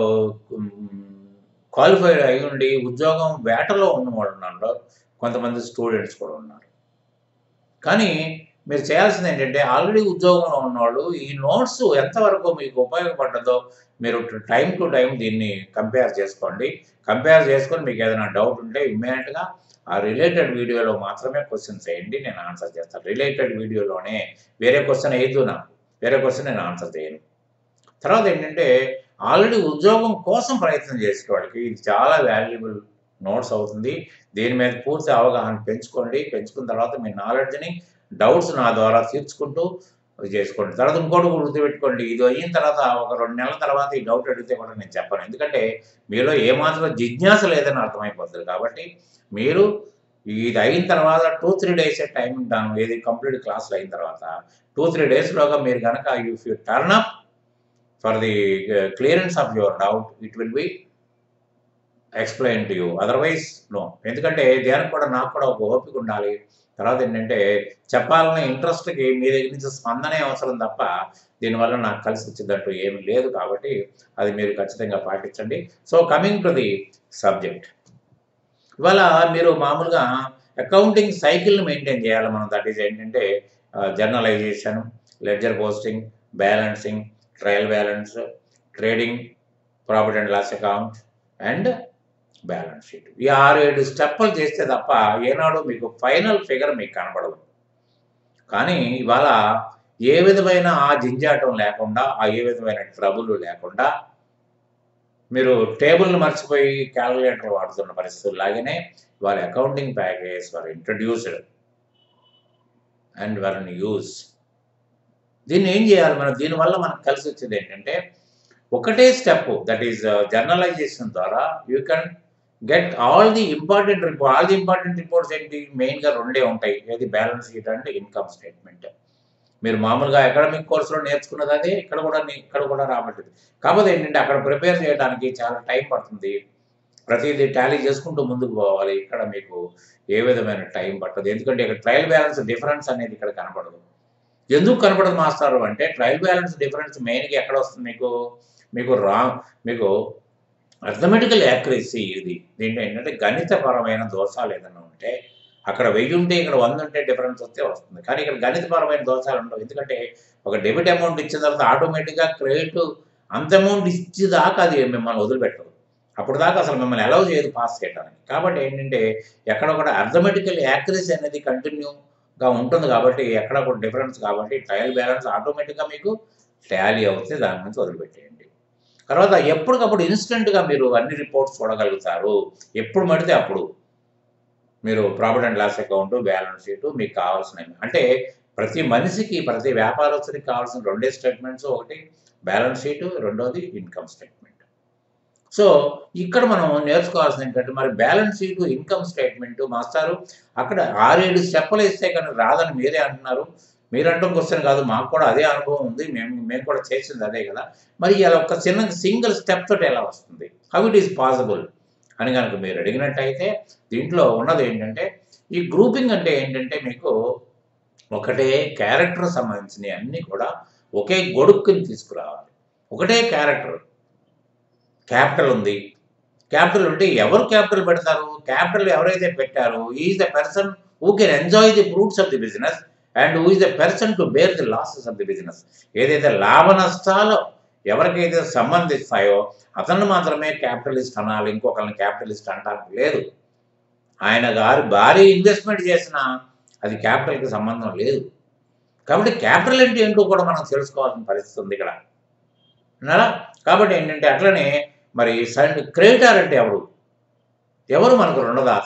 క్వాలిఫైడ్ అయి ఉండి ఉద్యోగం వేటలో ఉన్నవాళ్ళు ఉన్నారు, కొంతమంది స్టూడెంట్స్ కూడా ఉన్నారు. కానీ మీరు చేయాల్సింది ఏంటంటే ఆల్రెడీ ఉద్యోగంలో ఉన్నవాళ్ళు ఈ నోట్స్ ఎంతవరకు మీకు ఉపయోగపడ్డదో మీరు టైం టు టైం దీన్ని కంపేర్ చేసుకోండి. కంపేర్ చేసుకొని మీకు ఏదైనా డౌట్ ఉంటే ఇమ్మీడియట్గా ఆ రిలేటెడ్ వీడియోలో మాత్రమే క్వశ్చన్స్ వేయండి, నేను ఆన్సర్ చేస్తాను. రిలేటెడ్ వీడియోలోనే వేరే క్వశ్చన్ వేయద్దు, నాకు వేరే క్వశ్చన్ నేను ఆన్సర్ చేయను. తర్వాత ఏంటంటే ఆల్రెడీ ఉద్యోగం కోసం ప్రయత్నం చేసే వాళ్ళకి ఇది చాలా వాల్యుబుల్ నోట్స్ అవుతుంది. దీని మీద పూర్తి అవగాహన పెంచుకోండి. పెంచుకున్న తర్వాత మీ నాలెడ్జ్ని డౌట్స్ నా ద్వారా తీర్చుకుంటూ చేసుకోండి. తర్వాత ఇంకోటి గుర్తుపెట్టుకోండి, ఇది అయిన తర్వాత ఒక రెండు నెలల తర్వాత ఈ డౌట్ అడిగితే కూడా నేను చెప్పను. ఎందుకంటే మీలో ఏమాత్రం జిజ్ఞాస లేదని అర్థమైపోతుంది. కాబట్టి మీరు ఇది అయిన తర్వాత టూ త్రీ డేసే టైం ఉంటాను, ఏది కంప్లీట్ క్లాసులు అయిన తర్వాత టూ త్రీ డేస్లోగా మీరు కనుక if you turn up for the clearance of your doubt it will be explain to you, otherwise no. ఎందుకంటే దానికి కూడా నాకు కూడా ఒక ఓపిక ఉండాలి. తర్వాత ఏంటంటే చెప్పాలనే ఇంట్రెస్ట్కి మీ దగ్గర నుంచి స్పందనే అవసరం తప్ప దీనివల్ల నాకు కలిసి వచ్చిందంటూ ఏమీ లేదు. కాబట్టి అది మీరు ఖచ్చితంగా పాటించండి. So coming to the subject, ఇవాళ మీరు మామూలుగా అకౌంటింగ్ సైకిల్ని మెయింటైన్ చేయాలి మనం. దట్ ఈజ్ ఏంటంటే journalisation, ledger posting, balancing, trial balance, trading, profit and loss account and balance sheet. ఈ ఆరు ఏడు స్టెప్పులు చేస్తే తప్ప ఏనాడు మీకు ఫైనల్ ఫిగర్ మీకు కనబడదు. కానీ ఇవాళ ఏ విధమైన ఆ జింజాటం లేకుండా, ఆ ఏ విధమైన ట్రబుల్ లేకుండా మీరు టేబుల్ని మర్చిపోయి క్యాలిక్యులేటర్ వాడుతున్న పరిస్థితులు లాగానే వాళ్ళ accounting package were introduced and were in use. దీన్ని ఏం చేయాలి మనం? దీనివల్ల మనకు కలిసి వచ్చేది ఏంటంటే ఒకటే స్టెప్, దట్ ఈస్ జర్నలైజేషన్ ద్వారా you can get all the important report. All the important reports ఏంటి? మెయిన్గా రెండే ఉంటాయి, ఏది balance sheet and income statement. మీరు మామూలుగా అకాడమిక్ కోర్సులో నేర్చుకున్నది అదే ఇక్కడ కూడా ఇక్కడ కూడా రాబట్టింది. కాకపోతే ఏంటంటే అక్కడ ప్రిపేర్ చేయడానికి చాలా టైం పడుతుంది. ప్రతిదీ టాలీ చేసుకుంటూ ముందుకు పోవాలి. ఇక్కడ మీకు ఏ విధమైన టైం పట్టదు. ఎందుకంటే ఇక్కడ ట్రయల్ బ్యాలెన్స్ డిఫరెన్స్ అనేది ఇక్కడ కనపడదు. ఎందుకు కనపడదు మాస్టారు అంటే ట్రయల్ బ్యాలెన్స్ డిఫరెన్స్ మెయిన్‌గా ఎక్కడ వస్తుంది మీకు? మీకు రా మీకు అర్థమెటికల్ యాక్యురసీ ఇది. దీంట్లో ఏంటంటే గణితపరమైన దోషాలు ఏదైనా ఉంటే అక్కడ వెయ్యి ఉంటే ఇక్కడ వంద ఉంటే డిఫరెన్స్ వస్తే వస్తుంది. కానీ ఇక్కడ గణితపరమైన దోషాలు ఉండవు. ఎందుకంటే ఒక డెబిట్ అమౌంట్ ఇచ్చిన తర్వాత ఆటోమేటిక్‌గా క్రెడిట్ అంత అమౌంట్ ఇచ్చేదాకా అది మిమ్మల్ని వదిలిపెట్టదు. అప్పటిదాకా అసలు మిమ్మల్ని అలౌ చేయదు పాస్ చేయడానికి. కాబట్టి ఏంటంటే ఎక్కడ కూడా అర్థమెటికల్ యాక్యురసీ అనేది కంటిన్యూగా ఉంటుంది కాబట్టి ఎక్కడ కూడా డిఫరెన్స్ కాబట్టి ట్రయల్ బ్యాలెన్స్ ఆటోమేటిక్‌గా మీకు టాలీ అవుతే దాని నుంచి వదిలిపెట్టేయండి. తర్వాత ఎప్పటికప్పుడు ఇన్‌స్టంట్‌గా మీరు అన్ని రిపోర్ట్స్ చూడగలుగుతారు. ఎప్పుడు పడితే అప్పుడు. మీరు profit and loss account, balance sheet మీకు కావాల్సినవి. అంటే ప్రతి మనిషికి, ప్రతి వ్యాపారస్తుడికి కావాల్సిన రెండే స్టేట్మెంట్స్. ఒకటి బ్యాలెన్స్ షీట్, రెండోది ఇన్‌కమ్ స్టేట్మెంట్. సో, ఇక్కడ మనం నేర్చుకోవాల్సింది ఏంటంటే మరి బ్యాలెన్స్ షీట్, ఇన్‌కమ్ స్టేట్మెంట్ మాస్టారు అక్కడ ఆరు, ఏడు స్టెప్పులు ఇస్తే కానీ రాదని మీరే అంటున్నారు. మీరంటాం క్వెషన్ కాదు. మాకు కూడా అదే అనుభవం ఉంది. మేము మేము కూడా చేసింది అదే కదా! మరి ఇలా ఒక చిన్న సింగిల్ స్టెప్ తోటి ఎలా వస్తుంది? How it is possible? అని గనుక మీరు అడిగినట్టయితే దీంట్లో ఉన్నది ఏంటంటే ఈ గ్రూపింగ్ అంటే ఏంటంటే మీకు ఒకటే క్యారెక్టర్ సంబంధించినవి అన్నీ కూడా ఒకే గొడుక్కుని తీసుకురావాలి. ఒకటే క్యారెక్టర్. క్యాపిటల్ ఉంది. క్యాపిటల్ ఉంటే ఎవరు క్యాపిటల్ పెడతారు? క్యాపిటల్ ఎవరైతే పెట్టారో he is the person who can enjoy the fruits of the business and who is the person to bear the losses of the business. ఏదైతే లాభ నష్టాలు ఎవరికైతే సంబంధిస్తాయో అతన్ని మాత్రమే క్యాపిటలిస్ట్ అనాలి. ఇంకొకరిని క్యాపిటలిస్ట్ అనడానికి లేదు. ఆయన గారు భారీ ఇన్వెస్ట్మెంట్ చేసినా అది క్యాపిటల్‌కి సంబంధం లేదు. కాబట్టి క్యాపిటల్ అంటే ఏంటో కూడా మనం తెలుసుకోవాల్సిన పరిస్థితి ఉంది ఇక్కడ. విన్నారా? కాబట్టి ఏంటంటే అట్లనే మరి సన్ క్రెడిటార్ అంటే ఎవరు? ఎవరు మనకు రుణదాత?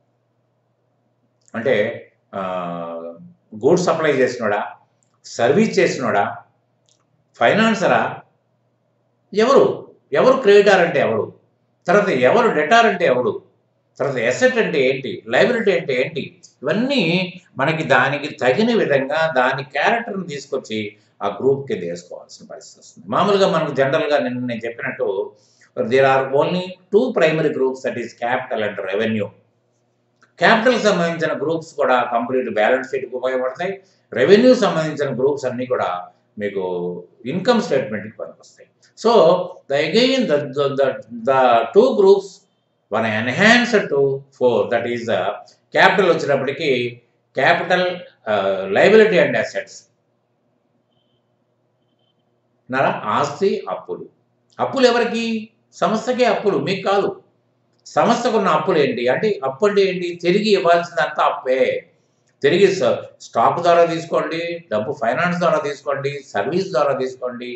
అంటే ఆహ్, గూడ్స్ సప్లై చేసినోడా? సర్వీస్ చేసినోడా? ఫైనాన్సరా? ఎవరు? ఎవరు క్రెడిటార్ అంటే ఎవరు? తర్వాత ఎవరు డెటార్ అంటే ఎవరు? తర్వాత అసెట్ అంటే ఏంటి? లయబిలిటీ అంటే ఏంటి? ఇవన్నీ మనకి దానికి తగిన విధంగా దాని క్యారెక్టర్‌ని తీసుకొచ్చి ఆ గ్రూప్ కింద ఏసుకోవాల్సిన పరిస్థితి వస్తుంది. మామూలుగా మనకు జనరల్‌గా నిన్న నేను చెప్పినట్టు there are only two primary groups that is capital and revenue. క్యాపిటల్‌కి సంబంధించిన గ్రూప్స్ కూడా కంప్లీట్ బ్యాలెన్స్ షీట్‌కి ఉపయోగపడతాయి. రెవెన్యూ సంబంధించిన గ్రూప్స్ అన్నీ కూడా మీకు ఇన్‌కమ్ స్టేట్మెంట్‌కి పనికొస్తాయి. So, the again the the the the two groups one enhanced to four that is the capital వచ్చేటప్పటికి capital ah, liability and assets. విన్నారా? ఆస్తి, అప్పులు. అప్పులు ఎవరికి? సంస్థకే అప్పులు. మీకు కాదు. సంస్థకున్న అప్పులేంటి? అంటే అప్పు అంటే ఏంటి? తిరిగి ఇవ్వాల్సిందంతా అప్పే. తిరిగి స స్టాక్ ద్వారా తీసుకోండి, డబ్బు ఫైనాన్స్ ద్వారా తీసుకోండి, సర్వీస్ ద్వారా తీసుకోండి.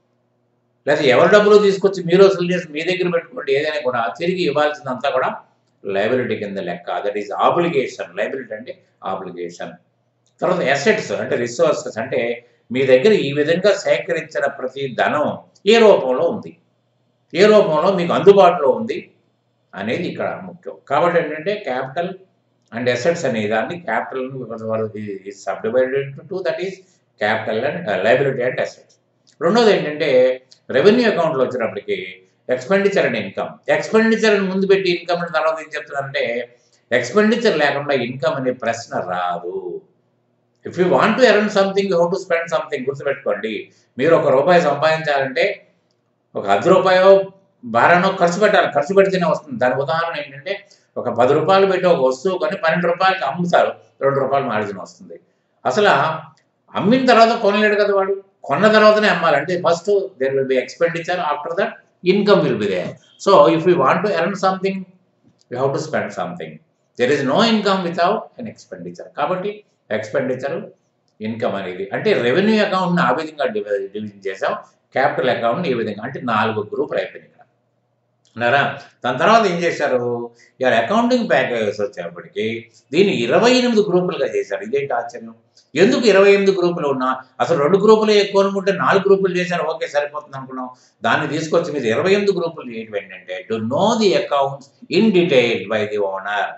లేతే ఎవరి డబ్బులు తీసుకొచ్చి మీరు వసూలు చేసి మీ దగ్గర పెట్టుకోండి. ఏదైనా కూడా తిరిగి ఇవ్వాల్సిందంతా కూడా లయబిలిటీ కింద లెక్క. That is obligation. లయబిలిటీ అంటే ఆబ్లిగేషన్. తర్వాత అసెట్స్ అంటే రిసోర్సెస్ అంటే మీ దగ్గర ఈ విధంగా సేకరించిన ప్రతి ధనం ఏ రూపంలో ఉంది? ఏ రూపంలో మీకు అందుబాటులో ఉంది? అనేది ఇక్కడ ముఖ్యం. కాబట్టి ఏంటంటే క్యాపిటల్ అండ్ అసెట్స్ అనే దాన్ని క్యాపిటల్‌ని is subdivided into two that is capital and liability and assets. రెండోది ఏంటంటే రెవెన్యూ అకౌంట్‌లో వచ్చేటప్పటికి ఎక్స్‌పెండిచర్ అండ్ ఇన్‌కమ్. ఎక్స్‌పెండిచర్ అని ముందు పెట్టి ఇన్‌కమ్ అని తర్వాత ఏం చెప్తున్నారంటే ఎక్స్‌పెండిచర్ లేకుండా ఇన్‌కమ్ అనే ప్రశ్న రాదు. If you want to earn something you have to spend something. గుర్తుపెట్టుకోండి. మీరు ఒక రూపాయి సంపాదించాలంటే ఒక రూ. పది బారానో ఖర్చు పెట్టాలి. ఖర్చు పెడితేనే వస్తుంది. దాని ఉదాహరణ ఏంటంటే ఒక రూ. పది పెట్టి ఒక వస్తువు కొని రూ. పన్నెండుకి అమ్ముతారు. రూ. రెండు మార్జిన్ వస్తుంది. అసల అమ్మిన తర్వాత కొనలేడు కదా వాడు. కొన్న తర్వాతనే అమ్మాలి. అంటే first there will be expenditure. After that income will be there. So, if you want to earn something you have to spend something. There is no income without an expenditure. కాబట్టి ఎక్స్‌పెండిచర్, ఇన్‌కమ్ అనేది అంటే revenue అకౌంట్‌ని ఆ విధంగా DY division చేసాం. Capital అకౌంట్‌ని ఈ విధంగా అంటే నాలుగు గ్రూపులు అయిపోయినాయి ఇక్కడ. విన్నారా? దాని తర్వాత ఏం చేశారు? ఇవాళ అకౌంటింగ్ ప్యాకేజెస్ వచ్చేప్పటికి దీన్ని ఇరవై ఎనిమిది గ్రూపులుగా చేశారు. ఇదేంటి ఆశ్చర్యం? ఎందుకు ఇరవై ఎనిమిది గ్రూపులు ఉన్నా అసలు రెండు గ్రూపులు ఎక్కువ అనుకుంటే నాలుగు గ్రూపులు చేశారు. ఓకే సరిపోతుంది అనుకున్నాం. దాన్ని తీసుకొచ్చి మీరు ఇరవై ఎనిమిది గ్రూపులు చేయడం ఏంటంటే to know the accounts in detail by the owner.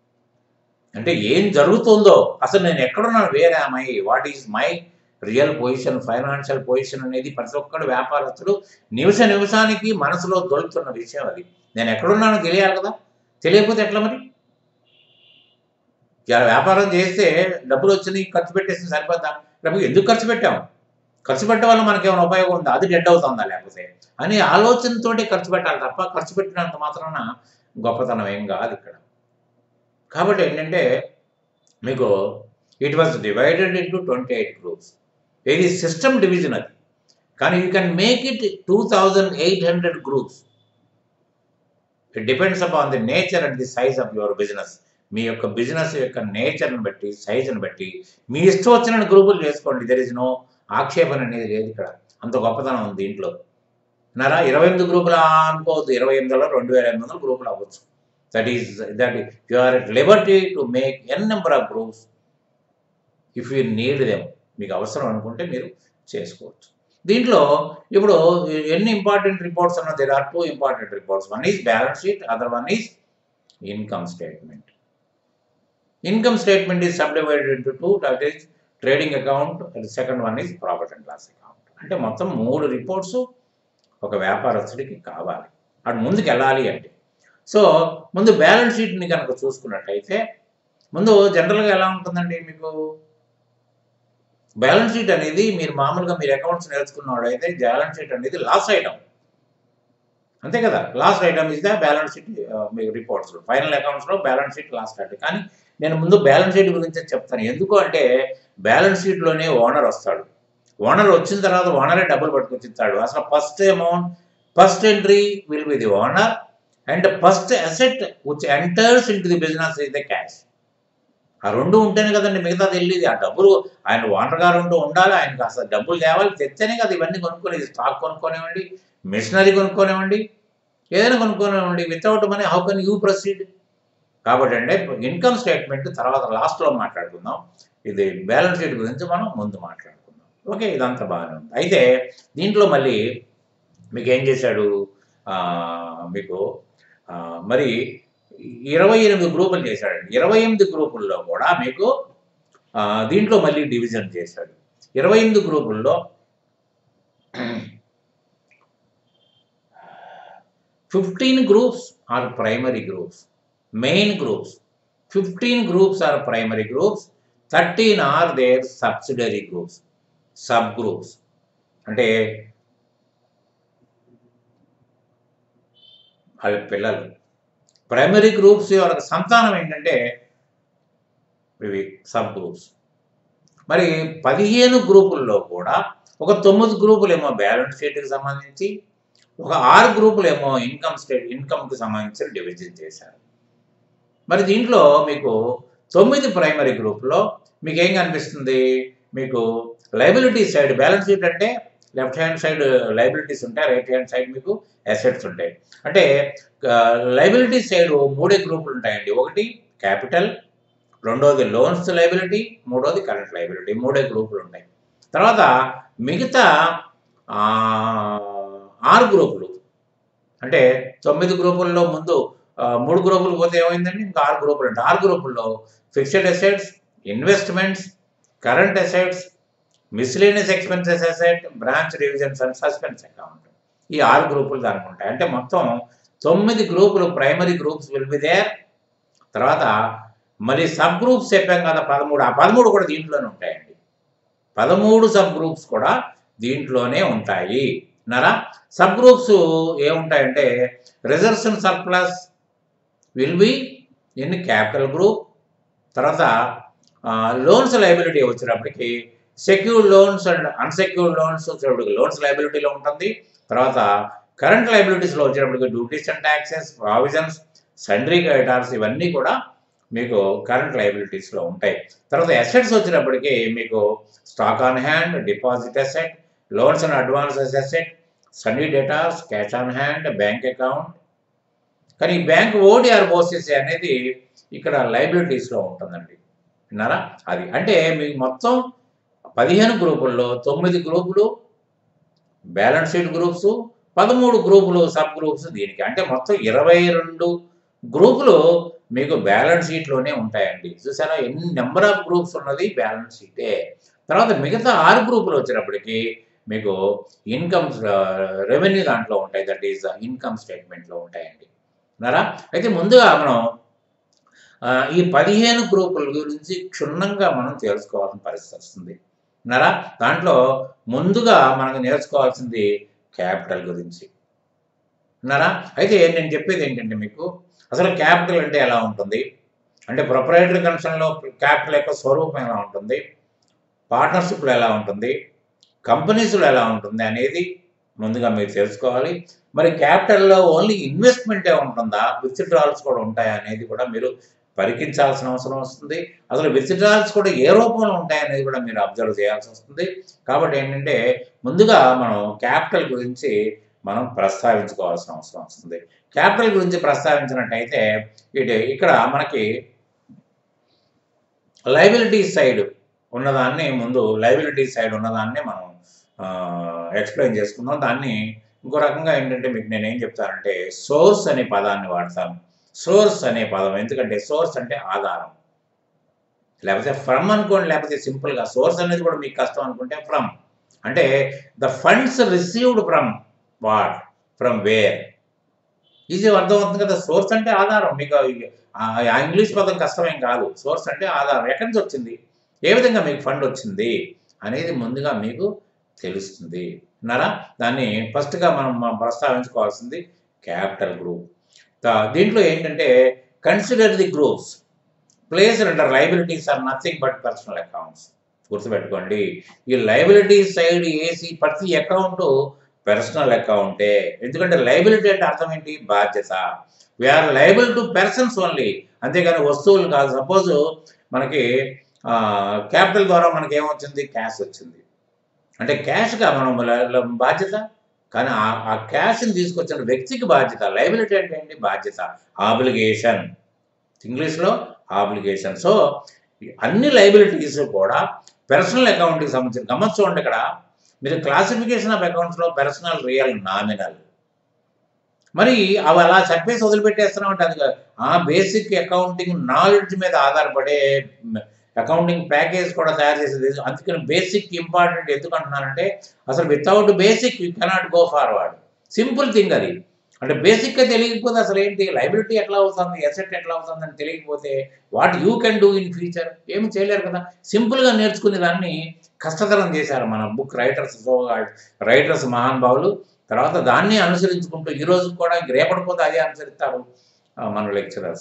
అంటే ఏం జరుగుతుందో అసలు నేను ఎక్కడున్నాను, where am I, what is my real position, financial position అనేది ప్రతి ఒక్కడు వ్యాపారస్తుడు నిమిష నిమిషానికి మనసులో దొరుకుతున్న విషయం అది. నేను ఎక్కడున్నానో తెలియాలి కదా, తెలియకపోతే ఎట్లా మరి? ఇలా వ్యాపారం చేస్తే డబ్బులు వచ్చినాయి ఖర్చు పెట్టేస్తే సరిపోద్దా? డబ్బు ఎందుకు ఖర్చు పెట్టాము? ఖర్చు పెట్టడం వల్ల మనకేమైనా ఉపయోగం ఉందా? అది డెడ్ అవుతుందా లేకపోతే అని ఆలోచనతోటి ఖర్చు పెట్టాలి తప్ప ఖర్చు పెట్టినంత మాత్రాన గొప్పతనం ఏం కాదు ఇక్కడ. కాబట్టి ఏంటంటే మీకు it was divided into twenty eight groups. ఇది సిస్టమ్ డివిజన్ అది. కానీ you can make it two thousand eight hundred groups. It depends upon the nature and the size of your business. మీ యొక్క బిజినెస్ యొక్క నేచర్ని బట్టి, సైజుని బట్టి మీ ఇష్టం వచ్చిన గ్రూపులు చేసుకోండి. దెర్ ఇస్ నో ఆక్షేపణ అనేది లేదు ఇక్కడ. అంత గొప్పతనం ఉంది దీంట్లో. నరా ఇరవై ఎనిమిది గ్రూపులు అనుకోవద్దు, ఇరవై ఎనిమిదిలో రెండు వేల ఎనిమిది వందల గ్రూపులు అవ్వచ్చు. That is that you are at liberty to make an number of groups if you need them. మీకు అవసరం అనుకుంటే మీరు చేసుకోవచ్చు. దీంట్లో ఇప్పుడు ఎన్ని ఇంపార్టెంట్ రిపోర్ట్స్ ఉన్నా, there are two important reports. One is balance sheet, other one is income statement. Income statement is subdivided into two, that is trading account, and second one is profit and loss account. అంటే మొత్తం మూడు reports ఒక వ్యాపారస్తుడికి కావాలి అటు ముందుకు వెళ్ళాలి అంటే. So ముందు బ్యాలెన్స్ షీట్ని కనుక చూసుకున్నట్టయితే ముందు జనరల్గా ఎలా ఉంటుందండి మీకు బ్యాలెన్స్ షీట్ అనేది, మీరు మామూలుగా మీరు అకౌంట్స్ నేర్చుకున్నవాడు అయితే బ్యాలెన్స్ షీట్ అనేది లాస్ట్ ఐటమ్, అంతే కదా. Last item is the balance sheet మీకు రిపోర్ట్స్, ఫైనల్ అకౌంట్స్లో బ్యాలెన్స్ షీట్ లాస్ట్ ఐటమ్. కానీ నేను ముందు బ్యాలెన్స్ షీట్ గురించి చెప్తాను. ఎందుకు అంటే బ్యాలెన్స్ షీట్లోనే ఓనర్ వస్తాడు. ఓనర్ వచ్చిన తర్వాత ఓనరే డబ్బులు పట్టుకొచ్చిస్తాడు. అసలు first amount, first entry will be the owner and first asset which enters in to the business is the cash. ఆ రెండు ఉంటేనే కదండి మిగతాది వెళ్ళేది. ఆ డబ్బులు ఆయన ఓనర్ గారు ఉంటూ ఉండాలి, ఆయనకు అసలు డబ్బులు తేవాలి, తెస్తేనే కదా ఇవన్నీ కొనుక్కోలేదు. స్టాక్ కొనుక్కోనివ్వండి, మిషనరీ కొనుక్కోనివ్వండి, ఏదైనా కొనుక్కోనివ్వండి. Without money how can you proceed? కాబట్టి అంటే ఇన్కమ్ స్టేట్మెంట్ తర్వాత లాస్ట్లో మాట్లాడుకుందాం. ఇది బ్యాలెన్స్ షీట్ గురించి మనం ముందు మాట్లాడుకుందాం. ఓకే, ఇదంతా బాగానే ఉంది. అయితే దీంట్లో మళ్ళీ మీకు ఏం చేశాడు, మీకు మరి ఇరవై ఎనిమిది గ్రూపులు చేశాడండి. ఇరవై ఎనిమిది గ్రూపుల్లో కూడా మీకు దీంట్లో మళ్ళీ డివిజన్ చేశాడు. ఇరవై ఎనిమిది గ్రూపుల్లో fifteen groups are primary groups, main groups. Fifteen groups are primary groups, thirteen are there subsidiary groups, sub groups. అంటే వాళ్ళ పిల్లలు. ప్రైమరీ గ్రూప్స్ వాళ్ళకి సంతానం ఏంటంటే ఇవి సబ్ గ్రూప్స్. మరి పదిహేను గ్రూపుల్లో కూడా ఒక తొమ్మిది గ్రూపులు ఏమో బ్యాలెన్స్ షీట్కి సంబంధించి, ఒక ఆరు గ్రూపులు ఏమో ఇన్కమ్ స్టేట్ ఇన్కమ్కి సంబంధించి డివిజన్ చేశారు. మరి దీంట్లో మీకు తొమ్మిది ప్రైమరీ గ్రూప్లో మీకు ఏం కనిపిస్తుంది, మీకు లయబిలిటీ సైడ్ బ్యాలెన్స్ షీట్ అంటే లెఫ్ట్ హ్యాండ్ సైడ్ లయబిలిటీస్ ఉంటాయి, రైట్ హ్యాండ్ సైడ్ మీకు అసెట్స్ ఉంటాయి. అంటే లయబిలిటీ సైడ్ మూడే గ్రూపులు ఉంటాయండి. ఒకటి క్యాపిటల్, రెండోది లోన్స్ లయబిలిటీ, మూడోది కరెంట్ లయబిలిటీ. మూడే గ్రూపులు ఉంటాయి. తర్వాత మిగతా ఆరు గ్రూపులు అంటే తొమ్మిది గ్రూపుల్లో ముందు మూడు గ్రూపులు పోతే ఏమైందండి, ఇంకా ఆరు గ్రూపులు ఉంటాయి. ఆరు గ్రూపుల్లో fixed assets, investments, current assets, miscellaneous expenses asset, branch divisions and suspense account. ఈ ఆరు గ్రూపులు దానికి ఉంటాయి. అంటే మొత్తం తొమ్మిది గ్రూపులు primary groups will be there. తర్వాత మళ్ళీ సబ్ గ్రూప్స్ చెప్పాం కదా పదమూడు, ఆ పదమూడు కూడా దీంట్లోనే ఉంటాయండి. పదమూడు సబ్ గ్రూప్స్ కూడా దీంట్లోనే ఉంటాయి. నరా సబ్ గ్రూప్స్ ఏముంటాయంటే reserves and surplus will be in capital group. తర్వాత లోన్స్ లయబిలిటీ వచ్చినప్పటికీ secured loans and unsecured loans వచ్చేటప్పటికి లోన్స్ లయబిలిటీలో ఉంటుంది. తర్వాత కరెంట్ లయబిలిటీస్లో వచ్చేటప్పటికి duties and taxes, provisions, sundry creditors ఇవన్నీ కూడా మీకు కరెంట్ లయబిలిటీస్లో ఉంటాయి. తర్వాత అసెట్స్ వచ్చినప్పటికీ మీకు stock on hand, deposit asset, loans and advances asset, sundry debtors, cash on hand, bank account. కానీ బ్యాంక్ ఓడిఆర్ ఓసిసి అనేది ఇక్కడ లయబిలిటీస్లో ఉంటుందండి. విన్నారా? అది అంటే మీకు మొత్తం పదిహేను గ్రూపుల్లో తొమ్మిది గ్రూపులు బ్యాలెన్స్ షీట్ గ్రూప్స్, పదమూడు గ్రూపులు సబ్ గ్రూప్స్ దీనికి. అంటే మొత్తం ఇరవై రెండు గ్రూపులు మీకు బ్యాలెన్స్ షీట్లోనే ఉంటాయండి. చూసారా ఎన్ని నెంబర్ ఆఫ్ గ్రూప్స్ ఉన్నది బ్యాలెన్స్ షీటే. తర్వాత మిగతా ఆరు గ్రూపులు వచ్చినప్పటికీ మీకు ఇన్కమ్ రెవెన్యూ దాంట్లో ఉంటాయి, దట్ ఈస్ ఇన్కమ్ స్టేట్మెంట్లో ఉంటాయండి. ఉన్నారా? అయితే ముందుగా మనం ఈ పదిహేను గ్రూపుల గురించి క్షుణ్ణంగా మనం తెలుసుకోవాల్సిన పరిస్థితి వస్తుంది. ఉన్నారా? దాంట్లో ముందుగా మనకు నేర్చుకోవాల్సింది క్యాపిటల్ గురించి. ఉన్నారా? అయితే నేను చెప్పేది ఏంటంటే మీకు అసలు క్యాపిటల్ అంటే ఎలా ఉంటుంది, అంటే ప్రొప్రైటరీ కన్సర్న్లో క్యాపిటల్ యొక్క స్వరూపం ఎలా ఉంటుంది, పార్ట్నర్షిప్లో ఎలా ఉంటుంది, కంపెనీస్లో ఎలా ఉంటుంది అనేది ముందుగా మీరు తెలుసుకోవాలి. మరి క్యాపిటల్లో ఓన్లీ ఇన్వెస్ట్మెంటే ఉంటుందా, విత్డ్రాల్స్ కూడా ఉంటాయా అనేది కూడా మీరు పరికించాల్సిన అవసరం వస్తుంది. అసలు విత్డ్రాల్స్ కూడా ఏ రూపంలో ఉంటాయనేది కూడా మీరు అబ్జర్వ్ చేయాల్సి వస్తుంది. కాబట్టి ఏంటంటే ముందుగా మనం క్యాపిటల్ గురించి మనం ప్రస్తావించుకోవాల్సిన అవసరం వస్తుంది. క్యాపిటల్ గురించి ప్రస్తావించినట్టయితే ఇటు ఇక్కడ మనకి లయబిలిటీ సైడ్ ఉన్నదాన్ని ముందు లయబిలిటీ సైడ్ ఉన్నదాన్ని మనం ఎక్స్ప్లెయిన్ చేసుకుందాం. దాన్ని ఇంకో రకంగా ఏంటంటే మీకు నేనేం చెప్తానంటే సోర్స్ అనే పదాన్ని వాడతాను. సోర్స్ అనే పదం, ఎందుకంటే సోర్స్ అంటే ఆధారం, లేకపోతే ఫ్రమ్ అనుకోండి, లేకపోతే సింపుల్గా సోర్స్ అనేది కూడా మీకు కష్టం అనుకుంటే ఫ్రమ్ అంటే the funds received from what, from where. Easy అర్థమవుతుంది కదా. సోర్స్ అంటే ఆధారం, మీకు ఆ ఇంగ్లీష్ పదం కష్టమేం కాదు. సోర్స్ అంటే ఆధారం, ఎక్కడి నుంచి వచ్చింది, ఏ విధంగా మీకు ఫండ్ వచ్చింది అనేది ముందుగా మీకు తెలుస్తుంది. ఉన్నారా? దాన్ని ఫస్ట్గా మనం ప్రస్తావించుకోవాల్సింది క్యాపిటల్ గ్రూప్. దీంట్లో ఏంటంటే consider the groups placed under liabilities are nothing but personal accounts. గుర్తుపెట్టుకోండి, ఈ లయబిలిటీ సైడ్ ఏసీ ప్రతి అకౌంట్ పర్సనల్ అకౌంటే. ఎందుకంటే లయబిలిటీ అంటే అర్థం ఏంటి, బాధ్యత. We are liable to persons only, అంతేగాని వస్తువులు కాదు. సపోజ్ మనకి క్యాపిటల్ ద్వారా మనకి ఏమొచ్చింది, క్యాష్ వచ్చింది అంటే క్యాష్గా మనం బాధ్యత, కానీ ఆ క్యాష్ని తీసుకొచ్చిన వ్యక్తికి బాధ్యత. లయబిలిటీ అంటే ఏంటి, బాధ్యత, ఆబ్లిగేషన్, ఇంగ్లీష్లో ఆబ్లిగేషన్. సో అన్ని లయబిలిటీస్ కూడా పర్సనల్ అకౌంట్కి సంబంధించిన. గమనించ చూడండి, ఇక్కడ మీరు క్లాసిఫికేషన్ ఆఫ్ అకౌంట్స్లో పర్సనల్, రియల్, నామినల్, మరి అవి అలా చెప్పేసి వదిలిపెట్టేస్తున్నాం అంటే అది ఆ బేసిక్ అకౌంటింగ్ నాలెడ్జ్ మీద ఆధారపడే అకౌంటింగ్ ప్యాకేజ్ కూడా తయారు చేసేది. అందుకని బేసిక్ ఇంపార్టెంట్ ఎందుకు అంటున్నానంటే అసలు without basic you cannot go forward. Simple thing అది. అంటే బేసిక్గా తెలియకపోతే అసలు ఏంటి లయబిలిటీ ఎట్లా అవుతుంది, ఎసెట్ ఎట్లా అవుతుంది అని తెలియకపోతే what you can do in future, ఏమి చేయలేరు కదా. సింపుల్గా నేర్చుకునే దాన్ని కష్టతరం చేశారు మన బుక్ రైటర్స్, రైటర్స్ మహానుభావులు. తర్వాత దాన్ని అనుసరించుకుంటూ ఈరోజు కూడా రేపటి పోతే అదే అనుసరిస్తారు మన లెక్చరర్స్.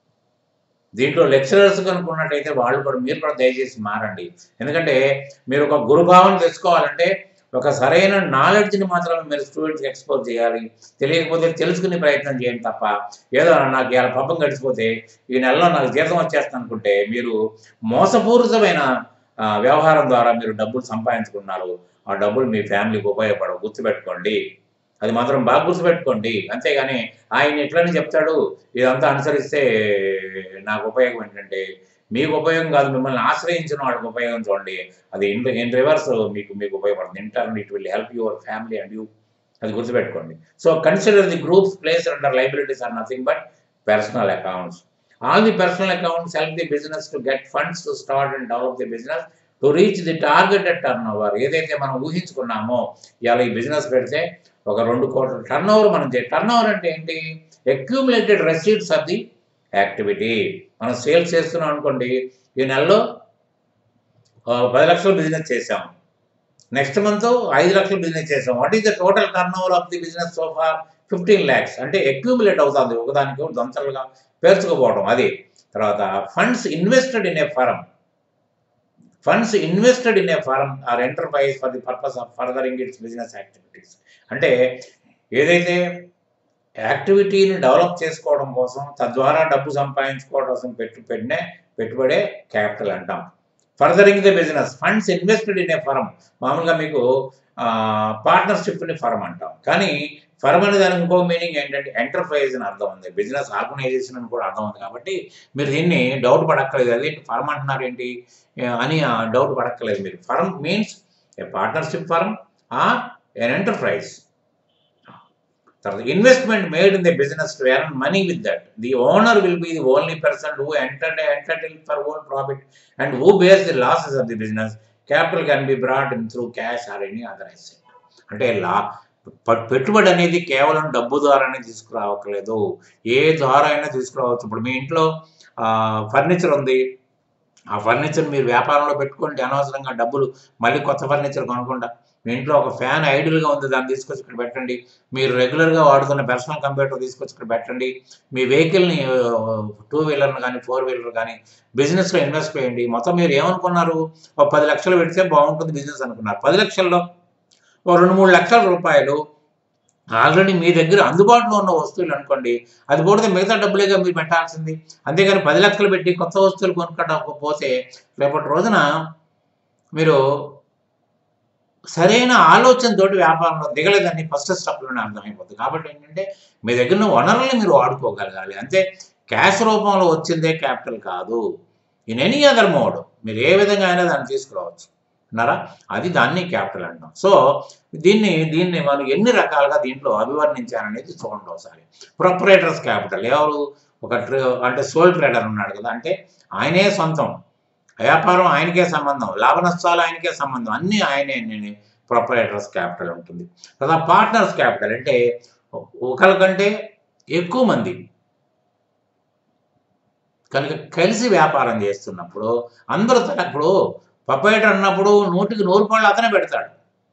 దీంట్లో లెక్చరర్స్ కనుక్కున్నట్టయితే వాళ్ళు కూడా మీరు కూడా దయచేసి మారండి. ఎందుకంటే మీరు ఒక గురుభావం తెచ్చుకోవాలంటే ఒక సరైన నాలెడ్జ్ని మాత్రమే మీరు స్టూడెంట్స్కి ఎక్స్పోజ్ చేయాలి. తెలియకపోతే తెలుసుకునే ప్రయత్నం చేయండి తప్ప ఏదో నాకు ఇలా పబ్బం గడిచిపోతే ఈ నెలలో నాకు జీతం వచ్చేస్తాను అనుకుంటే మీరు మోసపూరితమైన వ్యవహారం ద్వారా మీరు డబ్బులు సంపాదించుకున్నారు. ఆ డబ్బులు మీ ఫ్యామిలీకి ఉపయోగపడవు, గుర్తుపెట్టుకోండి. అది మాత్రం బాగా గుర్తుపెట్టుకోండి. అంతేగాని ఆయన ఎట్లని చెప్తాడు ఇదంతా అనుసరిస్తే నాకు ఉపయోగం ఏంటంటే మీకు ఉపయోగం కాదు, మిమ్మల్ని ఆశ్రయించిన వాళ్ళకి ఉపయోగం. చూడండి, అది ఇన్ ఇన్ రివర్స్ మీకు మీకు ఉపయోగపడుతుంది. In turn it will help your family and you. అది గుర్తుపెట్టుకోండి. So consider the groups placed under liabilities are nothing but personal accounts. All the personal accounts help the business to get funds to start and develop the business to reach the targeted turnover. ఏదైతే మనం ఊహించుకున్నామో ఇవాళ ఈ business పెడితే ఒక రెండు కోట్ల turn over మనం చే టర్న్ ఓవర్ అంటే ఏంటి, accumulated receipts of the activity. మనం సేల్స్ చేస్తున్నాం అనుకోండి, ఈ నెలలో పది లక్షలు బిజినెస్ చేసాం, నెక్స్ట్ మంత్ ఐదు లక్షలు బిజినెస్ చేసాం. What is the total turnover of the business so far, fifteen lakhs. అంటే అక్యూములేట్ అవుతుంది, ఒకదానికి దంతలుగా పేర్చుకోపోవడం. అది తర్వాత funds invested in a firm. Funds invested in a firm or enterprise for the purpose of furthering its business activities. అంటే ఏదైతే యాక్టివిటీని develop చేసుకోవడం కోసం, తద్వారా డబ్బు సంపాదించుకోవడం కోసం పెట్టు పెట్టినే పెట్టుబడే క్యాపిటల్ అంటాం. Furthering the business, funds invested in a firm. మామూలుగా మీకు పార్ట్నర్షిప్ని ఫర్మ్ అంటాం, కానీ ఫర్మ్ అనే దానికి ఇంకో మీనింగ్ ఏంటంటే ఎంటర్ప్రైజ్ అని అర్థం ఉంది, బిజినెస్ ఆర్గనైజేషన్ అని కూడా అర్థం ఉంది. కాబట్టి మీరు దీన్ని డౌట్ పడక్కర్లేదు, అదేంటి ఫర్మ్ అంటున్నారు ఏంటి అని డౌట్ పడక్కర్లేదు మీరు. Firm means a partnership firm or an enterprise. The investment made in the business to earn money with that. The owner will be the only person who entered entitled for whole profit and who bears the losses of the business. Capital can be brought in through cash or any other asset. అంటే లా పెట్టుబడి అనేది కేవలం డబ్బు ద్వారానే తీసుకురావట్లేదు, ఏ ద్వారా అయినా తీసుకురావచ్చు. ఇప్పుడు మీ ఇంట్లో ఫర్నిచర్ ఉంది, ఆ ఫర్నిచర్ మీరు వ్యాపారంలో పెట్టుకోండి, అనవసరంగా డబ్బులు మళ్ళీ కొత్త ఫర్నిచర్ కొనకుండా. మీ ఇంట్లో ఒక ఫ్యాన్ ఐడిల్గా ఉంది, దాన్ని తీసుకొచ్చి ఇక్కడ పెట్టండి. మీరు రెగ్యులర్గా వాడుతున్న పర్సనల్ కంప్యూటర్ తీసుకొచ్చి ఇక్కడ పెట్టండి. మీ వెహికల్ని టూ వీలర్ని కానీ ఫోర్ వీలర్ కానీ బిజినెస్లో ఇన్వెస్ట్ చేయండి. మొత్తం మీరు ఏమనుకున్నారు, ఒక పది లక్షలు పెడితే బాగుంటుంది బిజినెస్ అనుకున్నారు. పది లక్షల్లో ఒక రెండు మూడు లక్షల రూపాయలు ఆల్రెడీ మీ దగ్గర అందుబాటులో ఉన్న వస్తువులు అనుకోండి, అది పోతే మిగతా డబ్బులేగా మీరు పెట్టాల్సింది. అంతేగాని పది లక్షలు పెట్టి కొత్త వస్తువులు కొనుక్కోకపోతే రేపటి రోజున మీరు సరైన ఆలోచనతోటి వ్యాపారంలో దిగలేదని ఫస్ట్ స్టెప్లోనే అర్థమైపోతుంది. కాబట్టి ఏంటంటే మీ దగ్గర ఉన్న వనరుల్ని మీరు వాడుకోగలగాలి. అంతే, క్యాష్ రూపంలో వచ్చిందే క్యాపిటల్ కాదు. ఇన్ ఎనీ అదర్ మోడ్ మీరు ఏ విధంగా అయినా దాన్ని తీసుకురావచ్చు అన్నారా, అది దాన్ని క్యాపిటల్ అంటాం. సో దీన్ని దీన్ని మనం ఎన్ని రకాలుగా దీంట్లో అభివర్ణించారనేది చూడండి ఒకసారి. ప్రొపరేటర్స్ క్యాపిటల్ ఎవరు, ఒక అంటే సోల్ ట్రేడర్ ఉన్నాడు కదా, అంటే ఆయనే సొంతం, వ్యాపారం ఆయనకే సంబంధం, లాభ నష్టాలు ఆయనకే సంబంధం, అన్నీ ఆయనే. నేను ప్రొపరేటర్స్ క్యాపిటల్ ఉంటుంది. కదా పార్ట్నర్స్ క్యాపిటల్ అంటే ఒకరికంటే ఎక్కువ మంది కనుక కలిసి వ్యాపారం చేస్తున్నప్పుడు అందరూ తనప్పుడు ప్రొపరేటర్ అన్నప్పుడు నూటికి నూరు పళ్ళు అతనే పెడతాడు.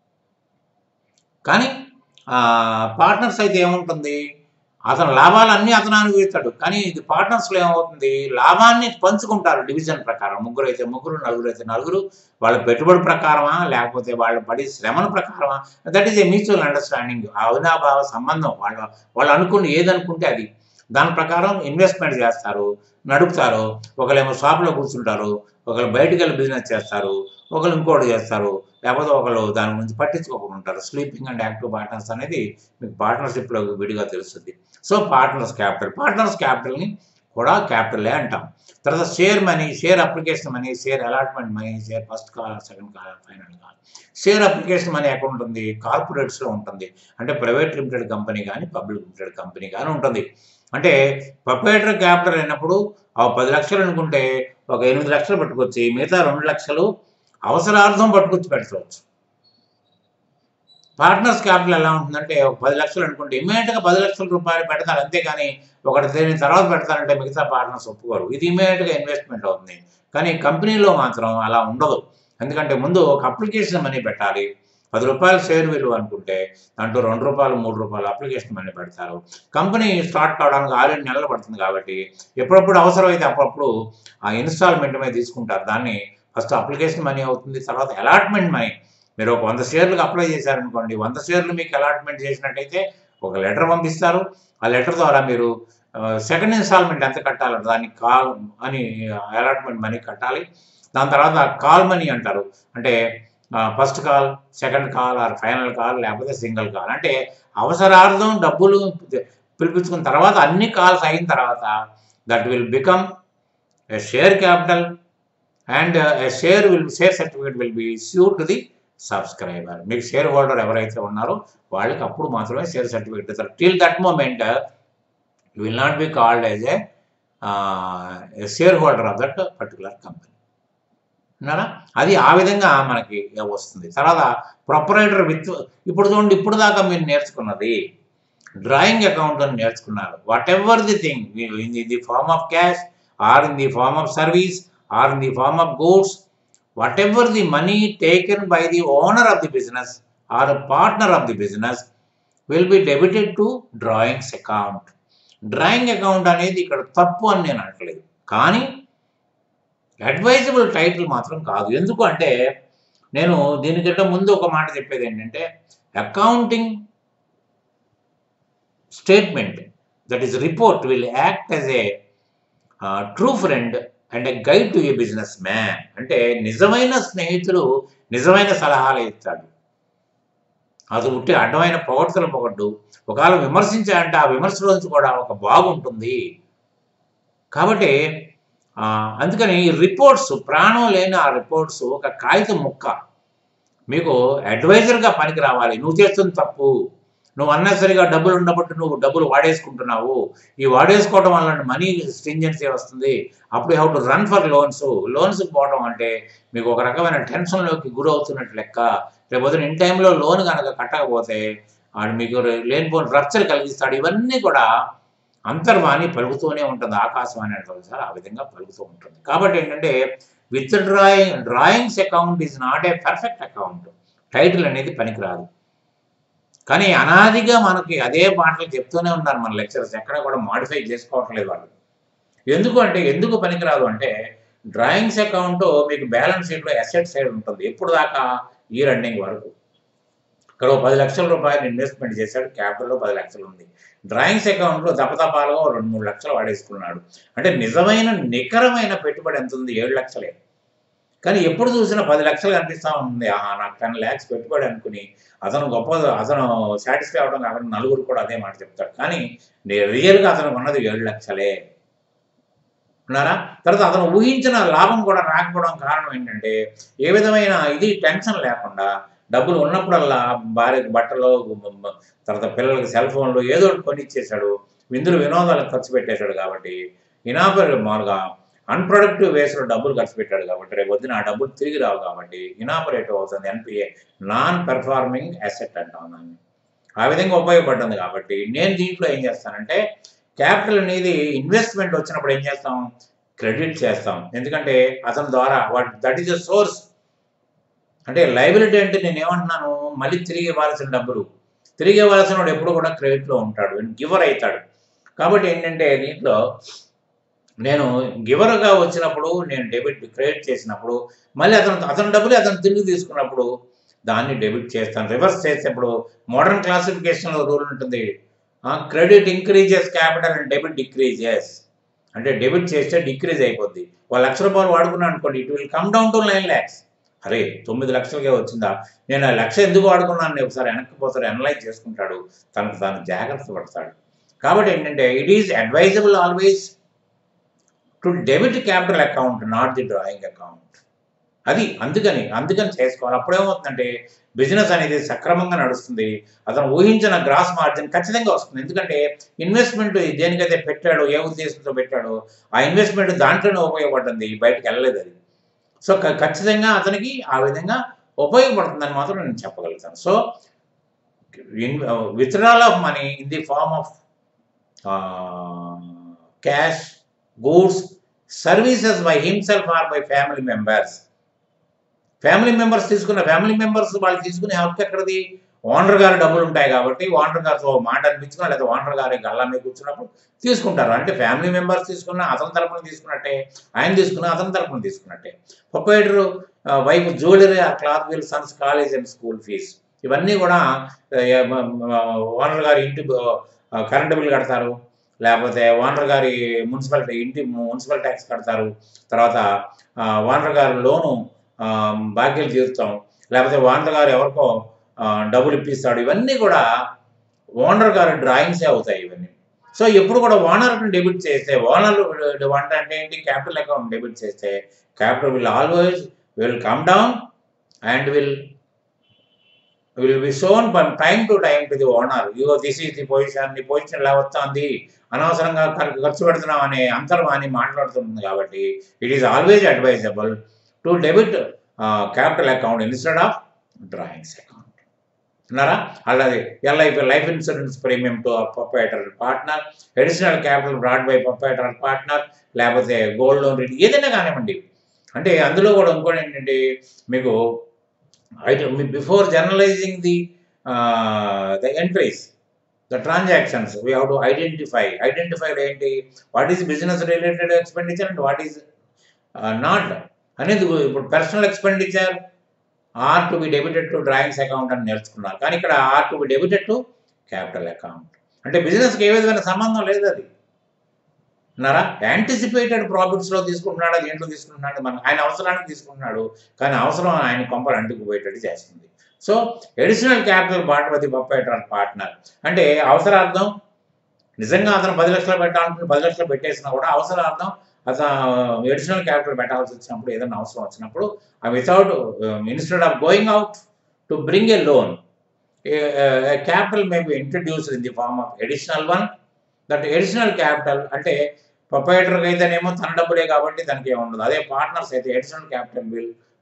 కానీ పార్ట్నర్స్ అయితే ఏముంటుంది, అతను లాభాలన్నీ అతను అనుభవిస్తాడు. కానీ ఇది పార్ట్నర్స్లో ఏమవుతుంది, లాభాన్ని పంచుకుంటారు డివిజన్ ప్రకారం. ముగ్గురు అయితే ముగ్గురు, నలుగురు అయితే నలుగురు, వాళ్ళ పెట్టుబడి ప్రకారమా లేకపోతే వాళ్ళ పడి శ్రమల ప్రకారమా, that is a mutual understanding, అవినాభావ సంబంధం. వాళ్ళ వాళ్ళు అనుకుని ఏదనుకుంటే అది, దాని ప్రకారం ఇన్వెస్ట్మెంట్ చేస్తారు, నడుపుతారు. ఒకళ్ళేమో షాప్లో కూర్చుంటారు, ఒకళ్ళు బయటికి వెళ్ళి బిజినెస్ చేస్తారు, ఒకళ్ళు ఇంకోటి చేస్తారు, లేకపోతే ఒకళ్ళు దాని గురించి పట్టించుకోకుండా ఉంటారు. స్లీపింగ్ అండ్ యాక్టివ్ పార్ట్నర్స్ అనేది మీకు పార్ట్నర్షిప్లో విడిగా తెలుస్తుంది. సో పార్ట్నర్స్ క్యాపిటల్, పార్ట్నర్స్ క్యాపిటల్ని కూడా క్యాపిటలే అంటాం. తర్వాత share money, share application money, share allotment money, share first call, second call, final call. Share application money ఎక్కడ ఉంటుంది, కార్పొరేట్స్లో ఉంటుంది. అంటే ప్రైవేట్ లిమిటెడ్ కంపెనీ కానీ పబ్లిక్ లిమిటెడ్ కంపెనీ కానీ ఉంటుంది. అంటే ప్రొపరేటర్ క్యాపిటల్ అయినప్పుడు ఆ పది లక్షలు అనుకుంటే ఒక ఎనిమిది లక్షలు పట్టుకొచ్చి మిగతా రెండు లక్షలు అవసరార్థం పట్టుకొచ్చి పెట్టుకోవచ్చు. పార్ట్నర్స్ క్యాపిటల్ ఎలా ఉంటుందంటే ఒక పది లక్షలు అనుకుంటే ఇమీడియట్గా పది లక్షల రూపాయలు పెడతారు, అంతేగాని ఒకటి దేని తర్వాత పెడతారంటే మిగతా పార్ట్నర్స్ ఒప్పుకోరు. ఇది ఇమీడియట్గా ఇన్వెస్ట్మెంట్ అవుతుంది. కానీ కంపెనీలో మాత్రం అలా ఉండదు. ఎందుకంటే ముందు ఒక అప్లికేషన్ మనీ పెట్టాలి. పది రూపాయలు షేర్ విలువ అనుకుంటే దాంట్లో రెండు రూపాయలు మూడు రూపాయలు అప్లికేషన్ మనీ పెడతారు. కంపెనీ స్టార్ట్ కావడానికి ఆరేడు నెలలు పడుతుంది. కాబట్టి ఎప్పుడప్పుడు అవసరమైతే అప్పుడప్పుడు ఆ ఇన్స్టాల్మెంట్ మీద తీసుకుంటారు. దాన్ని ఫస్ట్ అప్లికేషన్ మనీ అవుతుంది, తర్వాత అలాట్మెంట్ మనీ. మీరు ఒక వంద షేర్లకు అప్లై చేశారనుకోండి, వంద షేర్లు మీకు అలాట్మెంట్ చేసినట్టయితే ఒక లెటర్ పంపిస్తారు. ఆ లెటర్ ద్వారా మీరు సెకండ్ ఇన్స్టాల్మెంట్ ఎంత కట్టాలి దాన్ని కాల్ అని అలాట్మెంట్ మనీ కట్టాలి. దాని తర్వాత కాల్ మనీ అంటారు. అంటే first call, second call, or final call, లేకపోతే సింగిల్ కాల్. అంటే అవసరార్థం డబ్బులు పిలిపించుకున్న తర్వాత అన్ని కాల్స్ అయిన తర్వాత that will become a share capital and a share will share certificate will be issued to the subscriber. మీకు షేర్ హోల్డర్ ఎవరైతే ఉన్నారో వాళ్ళకి అప్పుడు మాత్రమే షేర్ సర్టిఫికేట్ ఇస్తారు. Till that moment you will not be called as a shareholder of that particular company. అన్నారా, అది ఆ విధంగా మనకి వస్తుంది. తర్వాత ప్రొపరేటర్ విత్, ఇప్పుడు చూడండి, ఇప్పుడు దాకా మీరు నేర్చుకున్నది డ్రాయింగ్ అకౌంట్ అని నేర్చుకున్నారు. Whatever the thing in the form of cash or in the form of service or in the form of goods, whatever the money taken by the owner of the business or a partner of the business will be debited to drawings account. Drawing account అనేది ఇక్కడ తప్పు అని నేను అనట్లేదు, కానీ advisable title మాత్రం కాదు. ఎందుకు అంటే నేను దీనికంటే ముందు ఒక మాట చెప్పేది ఏంటంటే accounting statement that is report will act as a true friend and a guide to a businessman. అంటే నిజమైన స్నేహితుడు నిజమైన సలహాలు ఇస్తాడు. అది ఉట్టి అడ్డమైన పొగడ్తలు పొగడ్డు. ఒకవేళ విమర్శించాలంటే ఆ విమర్శలోంచి కూడా ఒక బాగుంటుంది. కాబట్టి అందుకని ఈ రిపోర్ట్స్, ప్రాణం లేని ఆ రిపోర్ట్స్ ఒక కాగితం ముక్క మీకు అడ్వైజర్గా పనికి రావాలి. నువ్వు చేస్తుంది తప్పు, నువ్వు అన్నెసరిగా డబ్బులు ఉన్నప్పుడు నువ్వు డబ్బులు వాడేసుకుంటున్నావు, ఈ వాడేసుకోవడం వల్ల మనీ స్ట్రింజెన్సీ వస్తుంది, అప్పుడు you have to run for loans. లోన్స్కి పోవడం అంటే మీకు ఒక రకమైన టెన్షన్లోకి గురవుతున్నట్టు లెక్క. రేపొద్దున ఇన్ టైంలో లోన్ కనుక కట్టకపోతే ఆడు మీకు లేనిపోని రచ్చలు కలిగిస్తాడు. ఇవన్నీ కూడా అంతర్వాణి పలుకుతూనే ఉంటుంది. ఆకాశవాణి అంటారు సార్, ఆ విధంగా పలుకుతూ ఉంటుంది. కాబట్టి ఏంటంటే with drawing drawings account is not a perfect account. Title అనేది పనికిరాదు. కానీ అనాదిగా మనకి అదే మాటలు చెప్తూనే ఉన్నారు మన లెక్చరర్స్, ఎక్కడ కూడా మాడిఫై చేసుకోవట్లేదు వాళ్ళు. ఎందుకు అంటే ఎందుకు పనికిరాదు అంటే డ్రాయింగ్స్ అకౌంట్ మీకు బ్యాలెన్స్ షీట్లో అసెట్ సైడ్ ఉంటుంది ఎప్పుడు దాకా ఇయర్ ఎండింగ్ వరకు. ఇక్కడ పది లక్షల రూపాయలు ఇన్వెస్ట్మెంట్ చేశాడు, క్యాపిటల్లో పది లక్షలు ఉంది. డ్రాయింగ్స్ అకౌంట్లో దపదపాలుగా రెండు మూడు లక్షలు వాడేసుకున్నాడు. అంటే నిజమైన నికరమైన పెట్టుబడి ఎంత ఉంది? ఏడు లక్షలే. కానీ ఎప్పుడు చూసినా పది లక్షలు కనిపిస్తూ ఉంది. ఆహా, నాకు టెన్ ల్యాక్స్ పెట్టుబడి అనుకుని అతను గొప్ప అతను సాటిస్ఫై అవ్వడం కాకుండా నలుగురు కూడా అదే మాట చెప్తాడు. కానీ రియల్గా అతను ఉన్నది ఏడు లక్షలే ఉన్నారా. తర్వాత అతను ఊహించిన లాభం కూడా రాకపోవడం కారణం ఏంటంటే ఏ విధమైన ఇది టెన్షన్ లేకుండా డబ్బులు ఉన్నప్పుడల్లా భార్యకు బట్టలు, తర్వాత పిల్లలకి సెల్ ఫోన్లు ఏదో ఒకటి కొనిచ్చేశాడు, విందులు వినోదాలకు ఖర్చు పెట్టేశాడు. కాబట్టి ఇనాపర్ మామూలుగా అన్ప్రొడక్టివ్ వేస్లో డబ్బులు ఖర్చు పెట్టాడు కాబట్టి రేపు వద్దున ఆ డబ్బులు తిరిగి రావు. కాబట్టి ఇనాపరేటివ్ అవుతుంది, ఎన్పిఏ నాన్ పెర్ఫార్మింగ్ అసెట్ అంటాం దాన్ని. ఆ విధంగా ఉపయోగపడుతుంది. కాబట్టి నేను దీంట్లో ఏం చేస్తానంటే క్యాపిటల్ అనేది ఇన్వెస్ట్మెంట్ వచ్చినప్పుడు ఏం చేస్తాం? క్రెడిట్ చేస్తాం. ఎందుకంటే అతని ద్వారా what that is the source. అంటే లయబిలిటీ అంటే నేను ఏమంటున్నాను, మళ్ళీ తిరిగి ఇవ్వాల్సిన డబ్బులు, తిరిగి ఇవ్వాల్సిన వాడు ఎప్పుడు కూడా క్రెడిట్లో ఉంటాడు, గివర్ అవుతాడు. కాబట్టి ఏంటంటే దీంట్లో నేను గివర్గా వచ్చినప్పుడు నేను డెబిట్ క్రెడిట్ చేసినప్పుడు మళ్ళీ అతను అతని డబ్బులు అతను తిరిగి తీసుకున్నప్పుడు దాన్ని డెబిట్ చేస్తాను. రివర్స్ చేసేటప్పుడు మోడర్న్ క్లాసిఫికేషన్లో రూల్ ఉంటుంది, credit increases capital and debit decreases. అంటే డెబిట్ చేస్తే డిక్రీజ్ అయిపోద్ది. ఒక లక్ష రూపాయలు వాడుకున్నాను అనుకోండి, it will come down to nine lakhs. అరే తొమ్మిది లక్షలకే వచ్చిందా, నేను ఆ లక్ష ఎందుకు వాడుకున్నాను ఒకసారి వెనక్కి పోతాడు, అనలైజ్ చేసుకుంటాడు, తనకు తాను జాగ్రత్త పడతాడు. కాబట్టి ఏంటంటే it is advisable always to debit capital account, not the drawing account. అది అందుకని అందుకని చేసుకోవాలి. అప్పుడేమవుతుందంటే బిజినెస్ అనేది సక్రమంగా నడుస్తుంది, అతను ఊహించిన గ్రాస్ మార్జిన్ ఖచ్చితంగా వస్తుంది. ఎందుకంటే ఇన్వెస్ట్మెంట్ దేనికైతే పెట్టాడో, ఏ ఉద్దేశంతో పెట్టాడో ఆ ఇన్వెస్ట్మెంట్ దాంట్లోనే ఉపయోగపడుతుంది, బయటకు వెళ్ళలేదు అది. సో ఖచ్చితంగా అతనికి ఆ విధంగా ఉపయోగపడుతుందని మాత్రం నేను చెప్పగలుగుతాను. So withdrawal of money in the form of cash, goods, services by himself or by family members. Family members తీసుకున్న ఫ్యామిలీ మెంబర్స్ వాళ్ళు తీసుకునే హక్కు ఎక్కడిది? ఓనర్ గారు డబ్బులు ఉంటాయి కాబట్టి ఓనర్ గారితో మాట అనిపించుకున్నా లేదా ఓనర్ గారి గల్లా మీద కూర్చున్నప్పుడు తీసుకుంటారు. అంటే ఫ్యామిలీ మెంబర్స్ తీసుకున్న అతని తరపున తీసుకున్నట్టే, ఆయన తీసుకున్న అతని తరపున తీసుకున్నట్టే. Proprietor wife jewellery, cloth bill, sons college and school fee, ఇవన్నీ కూడా ఓనర్ గారి ఇంటి కరెంటు బిల్ కడతారు, లేకపోతే ఓనర్ గారి మున్సిపాలిటీ ఇంటి మున్సిపల్ ట్యాక్స్ కడతారు, తర్వాత ఓనర్ గారి లోను బాకీలు తీరుతాం, లేకపోతే ఓనర్ గారు ఎవరికో డబ్బులు ఇప్పిస్తాడు. ఇవన్నీ కూడా ఓనర్ గారి డ్రాయింగ్సే అవుతాయి ఇవన్నీ. సో ఎప్పుడు కూడా ఓనర్ని డెబిట్ చేస్తే, ఓనర్ వంట అంటే ఏంటి, క్యాపిటల్ అకౌంట్ డెబిట్ చేస్తే capital will always will come down and will will be shown from time to time to the owner. ఇగో దిస్ ఈజ్ ది పొజిషన్, నీ పొజిషన్ ఇలా వస్తుంది, అనవసరంగా ఖర్చు పెడుతున్నాం అనే అంతర్వాణి మాట్లాడుతుంది. కాబట్టి it is always advisable to debit capital account instead of drawings account. అన్నారా? అలాగే LIP life insurance premium to proprietor partner, additional capital brought by proprietor partner, లేకపోతే గోల్డ్ లోన్ రేట్ ఏదైనా కానివ్వండి. అంటే అందులో కూడా ఇంకోటి ఏంటంటే మీకు before journalising the the entries, the transactions, we have to identify identify ఏంటి, what is business related expenditure and what is not అనేది. ఇప్పుడు personal expenditure are to be debited to drawings account అని నేర్చుకున్నారు. కానీ ఇక్కడ are to be debited to capital account. అంటే బిజినెస్కి ఏ విధమైన సంబంధం లేదు అది. అన్నారా? యాంటిసిపేటెడ్ ప్రాఫిట్స్లో తీసుకుంటున్నాడు, దేంట్లో తీసుకుంటున్నాడు, మన ఆయన అవసరానికి తీసుకుంటున్నాడు, కానీ అవసరం ఆయన కొంపలు అంటుకుపోయేటట్టు చేస్తుంది. So additional capital brought with proprietor partner అంటే అవసరార్థం, నిజంగా అతను పది లక్షలు పెట్టాలనుకుని పది లక్షలు పెట్టేసినా కూడా అవసరార్థం అతను అడిషనల్ క్యాపిటల్ పెట్టాల్సి వచ్చినప్పుడు, ఏదైనా అవసరం వచ్చినప్పుడు without instead of going out to bring a loan, capital may be introduced in the form of additional one. That additional capital అంటే ప్రొప్రైటర్కి అయితేనేమో తన డబ్బులే కాబట్టి దానికి ఏమి ఉండదు. అదే పార్ట్నర్స్ అయితే additional capital will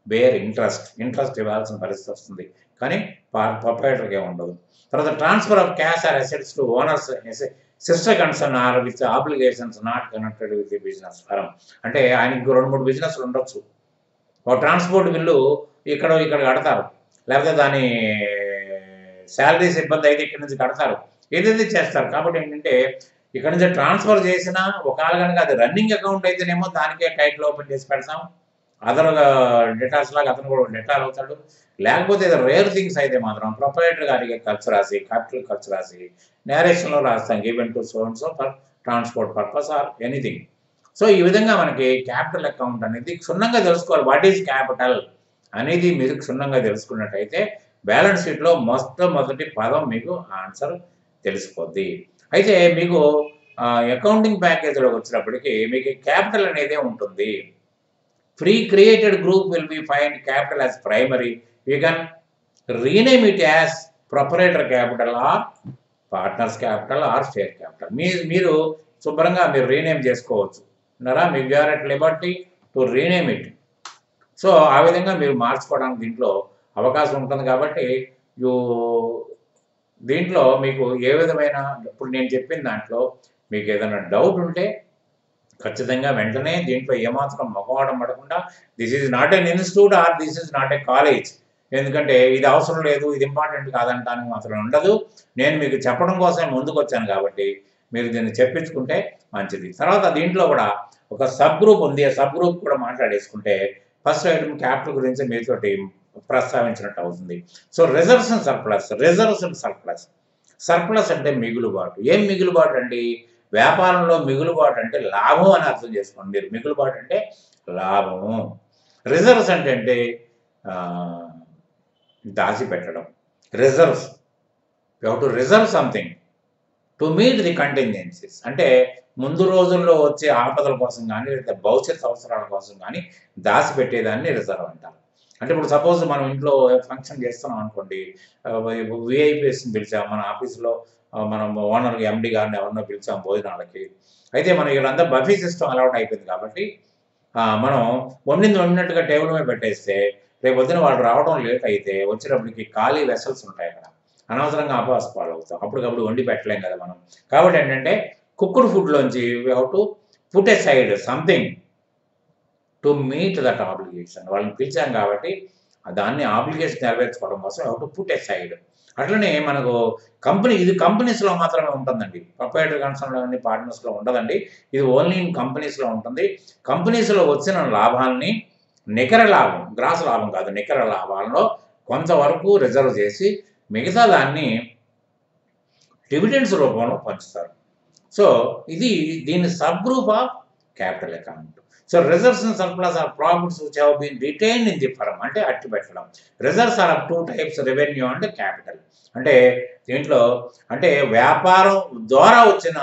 bear interest interest ఇవ్వాల్సిన పరిస్థితి వస్తుంది, కానీ ప్రొపరేటర్కి ఉండదు. తర్వాత transfer of cash or assets to owners sister concern or with obligations not connected with the business firm. అంటే ఆయనకి రెండు మూడు బిజినెస్లు ఉండొచ్చు, ఒక ట్రాన్స్పోర్ట్ బిల్లు ఇక్కడ ఇక్కడ కడతారు, లేకపోతే దాని శాలరీస్ ఇబ్బంది అయితే ఇక్కడి నుంచి కడతారు, ఏదైతే చేస్తారు. కాబట్టి ఏంటంటే ఇక్కడ నుంచి ట్రాన్స్ఫర్ చేసినా ఒకవేళ కనుక అది రన్నింగ్ అకౌంట్ అయితేనేమో దానికే టైటిల్ ఓపెన్ చేసి పెడతాం, అదర్ డేటాస్ లాగా అతను కూడా డేటాలు అవుతాడు. లేకపోతే ఇది రేర్ థింగ్స్ అయితే మాత్రం ప్రొపరేటర్ గారికి ఖర్చు రాసి క్యాపిటల్ ఖర్చు రాసి నేరేషన్లో రాస్తాం given to so and so for transport purpose or anything. So ఈ విధంగా మనకి క్యాపిటల్ అకౌంట్ అనేది క్షుణ్ణంగా తెలుసుకోవాలి. వాట్ ఈజ్ క్యాపిటల్ అనేది మీరు క్షుణ్ణంగా తెలుసుకున్నట్టయితే బ్యాలెన్స్ షీట్లో మొట్టమొదటి పదం మీకు ఆన్సర్ తెలిసిపోద్ది. అయితే మీకు అకౌంటింగ్ ప్యాకేజీలోకి వచ్చినప్పటికీ మీకు క్యాపిటల్ అనేదే ఉంటుంది. Free created group will be find capital as primary. You can rename it as proprietor capital or partners capital or share capital. మీ మీరు శుభ్రంగా మీరు రీనేమ్ చేసుకోవచ్చు ఉన్నారా, మీకు you're at liberty to rename it. So ఆ విధంగా మీరు మార్చుకోవడానికి దీంట్లో అవకాశం ఉంటుంది. కాబట్టి యూ దీంట్లో మీకు ఏ విధమైన ఇప్పుడు నేను చెప్పిన దాంట్లో మీకు ఏదైనా డౌట్ ఉంటే ఖచ్చితంగా వెంటనే దీంట్లో ఏమాత్రం మొహమాటం పడకుండా this is not an institute or this is not a college, ఎందుకంటే ఇది అవసరం లేదు ఇది ఇంపార్టెంట్ కాదంటానికి మాత్రం ఉండదు. నేను మీకు చెప్పడం కోసం ముందుకు వచ్చాను కాబట్టి మీరు దీన్ని చెప్పించుకుంటే మంచిది. తర్వాత దీంట్లో కూడా ఒక సబ్ గ్రూప్ ఉంది, ఆ సబ్ గ్రూప్ కూడా మాట్లాడేసుకుంటే ఫస్ట్ ఐటమ్ క్యాపిటల్ గురించి మీతోటి ప్రస్తావించినట్టు అవుతుంది. So reserves and surplus. Reserves and surplus. Surplus అంటే మిగులుబాటు. ఏం మిగులుబాటు అండి? వ్యాపారంలో మిగులుబాటు అంటే లాభం అని అర్థం చేసుకోండి మీరు. మిగులుబాటు అంటే లాభము. రిజర్వ్స్ అంటే అంటే దాచిపెట్టడం. Reserves you have to reserve something to meet the contingencies. అంటే ముందు రోజుల్లో వచ్చే ఆపదల కోసం కానీ లేదా భవిష్యత్ అవసరాల కోసం కానీ దాచిపెట్టేదాన్ని రిజర్వ్ అంటారు. అంటే ఇప్పుడు సపోజ్ మనం ఇంట్లో ఫంక్షన్ చేస్తున్నాం అనుకోండి, విఐపీఎస్ని పిలిచాం, మన ఆఫీస్లో మనం ఓనర్ ఎండి గారిని ఎవరినో పిలిచాం భోజనాలకి. అయితే మనం ఇక్కడంతా బఫీ సిస్టమ్ అలవాటు అయిపోయింది కాబట్టి మనం వండింది వండినట్టుగా టేబుల్ మీద పెట్టేస్తే రేపు పొద్దున వాళ్ళు రావడం లేట్ అయితే వచ్చేటప్పటికి ఖాళీ వెసల్స్ ఉంటాయి అక్కడ, అనవసరంగా అపవాసపాలు అవుతాం, అప్పటికప్పుడు వండి పెట్టలేం కదా మనం. కాబట్టి ఏంటంటే కుక్డ్ ఫుడ్లోంచి we have to put aside something to meet that obligation. వాళ్ళని పిలిచాం కాబట్టి దాన్ని ఆబ్లిగేషన్ నెరవేర్చుకోవడం కోసం have to put aside. అట్లనే మనకు కంపెనీ, ఇది కంపెనీస్లో మాత్రమే ఉంటుందండి, ప్రొపరేటర్ కన్సర్న్లో అన్ని పార్ట్నర్స్లో ఉండదండి, ఇది ఓన్లీ ఇన్ కంపెనీస్లో ఉంటుంది. కంపెనీస్లో వచ్చిన లాభాలని నికర లాభం, గ్రాస్ లాభం కాదు, నికర లాభాలలో కొంతవరకు రిజర్వ్ చేసి మిగతా దాన్ని డివిడెండ్స్ రూపంలో పంచుతారు. సో ఇది దీని sub group of capital account. So reserves and surplus are profits which have been retained in the firm. అంటే అట్టి పెట్టడం. Reserves are of two types, revenue and capital. అంటే దీంట్లో అంటే వ్యాపారం ద్వారా వచ్చిన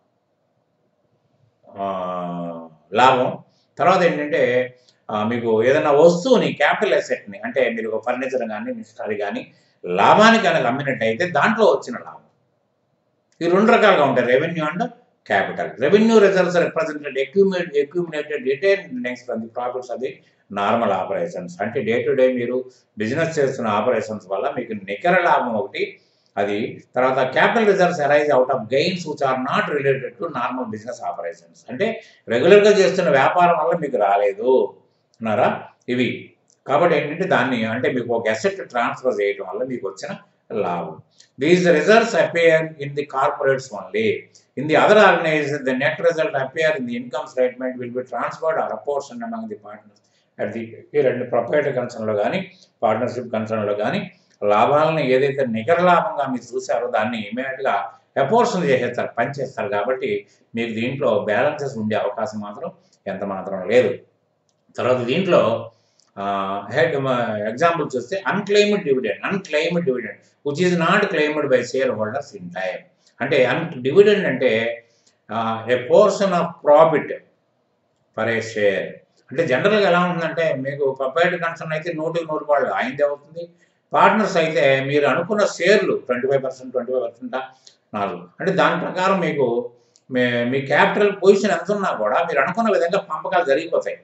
లాభం, తర్వాత ఏంటంటే మీకు ఏదైనా వస్తువుని క్యాపిటల్ అసెట్ని అంటే మీరు ఒక ఫర్నిచర్ కానీ మిషనరీ కానీ లాభానికి కనుక అమ్మినట్టయితే దాంట్లో వచ్చిన లాభం. ఈ రెండు రకాలుగా ఉంటాయి, revenue and capital. Revenue reserves represented accumulate accumulated retain earnings from the profits of the normal operations. అంటే డే టు డే మీరు బిజినెస్ చేస్తున్న ఆపరేషన్స్ వల్ల మీకు నికర లాభం ఒకటి అది. తర్వాత capital reserves arise out of gains which are not related to normal business operations. అంటే రెగ్యులర్గా చేస్తున్న వ్యాపారం వల్ల మీకు రాలేదు అన్నారా ఇవి. కాబట్టి ఏంటంటే దాన్ని అంటే మీకు ఒక అసెట్ ట్రాన్స్ఫర్ చేయడం వల్ల మీకు వచ్చిన లాభం. These reserves appear in the corporates only. In the other organization the net result appear in the income statement will be transferred or apportion among the partners at the. ఈ రెండు proprietor కన్సర్న్లో కానీ partnership కన్సర్న్లో కానీ లాభాలను ఏదైతే నికర లాభంగా మీరు చూసారో దాన్ని ఇమీడియట్గా అపోర్షన్ చేసేస్తారు, పనిచేస్తారు. కాబట్టి మీకు దీంట్లో బ్యాలెన్సెస్ ఉండే అవకాశం మాత్రం ఎంత మాత్రం లేదు. తర్వాత దీంట్లో హెడ్ ఎగ్జాంపుల్ చూస్తే unclaimed dividend. Unclaimed dividend which is not claimed by share holders in time. అంటే అన్ డివిడెండ్ అంటే a portion of profit for a share. అంటే జనరల్గా ఎలా ఉంటుందంటే మీకు ప్రొపరేటర్ కన్సర్న్ అయితే నూటికి నూరు వాళ్ళు అయిందే అవుతుంది. పార్ట్నర్స్ అయితే మీరు అనుకున్న షేర్లు twenty five percent twenty five percent నాలుగు అంటే దాని ప్రకారం మీకు మీ క్యాపిటల్ పొజిషన్ ఎంత ఉన్నా కూడా మీరు అనుకున్న విధంగా పంపకాలు జరిగిపోతాయి.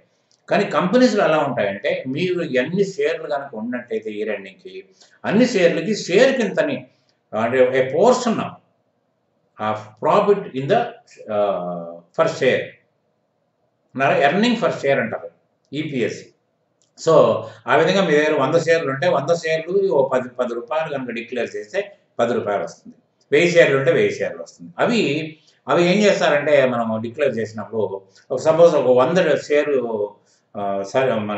కానీ కంపెనీస్లో ఎలా ఉంటాయంటే మీరు ఎన్ని షేర్లు కనుక ఉన్నట్టయితే ఈ రెండింటికి అన్ని షేర్లకి షేర్ కింతని అంటే a portion of profit in the for share earning for share అంటారు ఈపీఎస్. సో ఆ విధంగా మీ దగ్గర వంద షేర్లు ఉంటే వంద షేర్లు ఓ పది పది రూపాయలు కనుక డిక్లేర్ చేస్తే పది రూపాయలు వస్తుంది. వెయ్యి షేర్లు ఉంటే వెయ్యి షేర్లు వస్తుంది. అవి అవి ఏం చేస్తారంటే మనం డిక్లేర్ చేసినప్పుడు ఒక సపోజ్ ఒక వంద షేరు సరే మన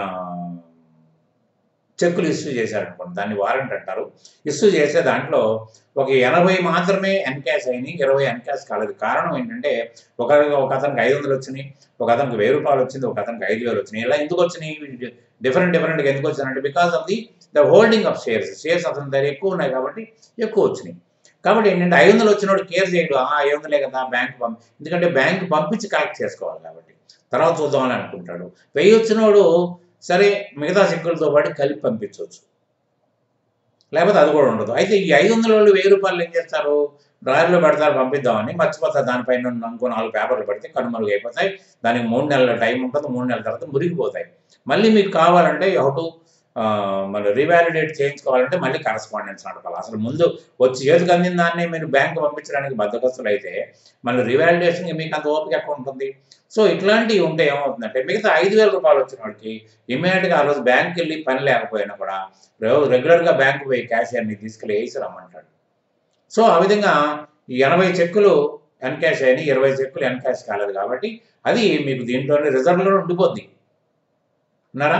చెక్కులు ఇష్యూ చేశారనుకోండి, దాన్ని వారెంట్ అంటారు. ఇష్యూ చేసే దాంట్లో ఒక ఎనభై మాత్రమే ఎన్కాష్ అయినాయి, ఇరవై ఎన్కాష్ కాలేదు. కారణం ఏంటంటే ఒక ఒక అతనికి ఐదు వందలు వచ్చినాయి, ఒక అతనికి వెయ్యి రూపాయలు వచ్చింది, ఒక అతనికి ఐదు వేలు వచ్చినాయి. ఇలా ఎందుకు వచ్చినాయి? డిఫరెంట్ డిఫరెంట్గా ఎందుకు వచ్చినాయంటే because of the the holding of shares. Shares అతని దగ్గర ఎక్కువ ఉన్నాయి కాబట్టి ఎక్కువ వచ్చినాయి. కాబట్టి ఏంటంటే ఐదు వందలు వచ్చినోడు కేర్ చేయడు, ఐదు వందలే కదా బ్యాంక్ పంపి, ఎందుకంటే బ్యాంక్ పంపించి కలెక్ట్ చేసుకోవాలి కాబట్టి తర్వాత చూద్దామని అనుకుంటాడు. వెయ్యి వచ్చినోడు సరే మిగతా చెక్కులతో పాటు కలిపి పంపించవచ్చు, లేకపోతే అది కూడా ఉండదు. అయితే ఈ ఐదు వందల వాళ్ళు వెయ్యి రూపాయలు ఏం చేస్తారు? డ్రాయర్లో పెడతారు పంపిద్దామని, మర్చిపోతారు. దానిపైన ఇంకో నాలుగు పేపర్లు పెడితే కనుమరుగు అయిపోతాయి. దానికి మూడు నెలల టైం ఉంటుంది, మూడు నెలల తర్వాత మురిగిపోతాయి. మళ్ళీ మీకు కావాలంటే హౌ టు మళ్ళీ రీవాలిడేట్ చేయించుకోవాలంటే మళ్ళీ కరస్పాండెన్స్ నడపాలి. అసలు ముందు వచ్చి చేతికి అందిన దాన్ని మీరు బ్యాంకు పంపించడానికి బద్దకస్తులు అయితే మళ్ళీ రీవాలిడేషన్కి మీకు అంత ఓపిక ఎక్కడ ఉంటుంది? సో ఇట్లాంటివి ఉంటే ఏమవుతుందంటే మిగతా ఐదు వేల రూపాయలు వచ్చిన వాడికి ఇమ్మీడియట్గా ఆ రోజు బ్యాంక్కి వెళ్ళి పని లేకపోయినా కూడా రెగ్యులర్గా బ్యాంకు పోయి క్యాషియర్ని తీసుకెళ్ళి వేసి రమ్మంటాడు. సో ఆ విధంగా ఈ ఎనభై చెక్కులు ఎన్కాష్ అయినాయి, ఇరవై చెక్కులు ఎన్కాష్ కాలేదు కాబట్టి అది మీకు దీంట్లోనే రిజర్వ్లో ఉండిపోద్ది. ఉన్నారా?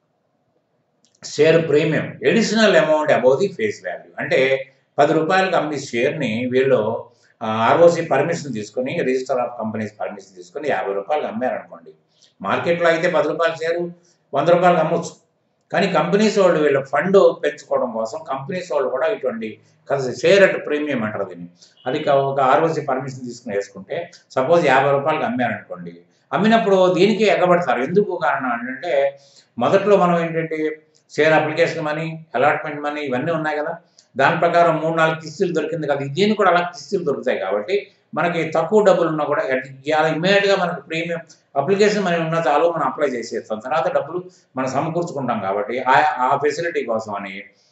Share premium additional amount above the face value. అంటే పది రూపాయలకు అమ్మి షేర్ని వీళ్ళు ఆర్ఓసి పర్మిషన్ తీసుకొని, రిజిస్టర్ ఆఫ్ కంపెనీస్ పర్మిషన్ తీసుకొని యాభై రూపాయలు అమ్మారనుకోండి. మార్కెట్లో అయితే పది రూపాయల షేరు వంద రూపాయలకు అమ్మొచ్చు. కానీ కంపెనీస్ వాళ్ళు వీళ్ళ ఫండ్ పెంచుకోవడం కోసం కంపెనీస్ వాళ్ళు కూడా ఇటువంటి షేర్ అట్ ప్రీమియం అంటారు దీన్ని. అది ఒక ఆర్ఓసి పర్మిషన్ తీసుకుని వేసుకుంటే సపోజ్ యాభై రూపాయలకు అమ్మారనుకోండి, అమ్మినప్పుడు దీనికి ఎగబడతారు. ఎందుకు కారణం అంటే మొదట్లో మనం ఏంటంటే share application money, allotment money ఇవన్నీ ఉన్నాయి కదా, దాని ప్రకారం మూడు నాలుగు కిస్తులు దొరికింది కదా, దీనికి కూడా అలా కిస్తులు దొరుకుతాయి కాబట్టి మనకి తక్కువ డబ్బులు ఉన్నా కూడా ఇమ్మీడియట్గా మనకు ప్రీమియం అప్లికేషన్ మనీ ఉన్న చాలు మనం అప్లై చేసేస్తాం. తర్వాత డబ్బులు మనం సమకూర్చుకుంటాం కాబట్టి ఆ ఫెసిలిటీ కోసం అని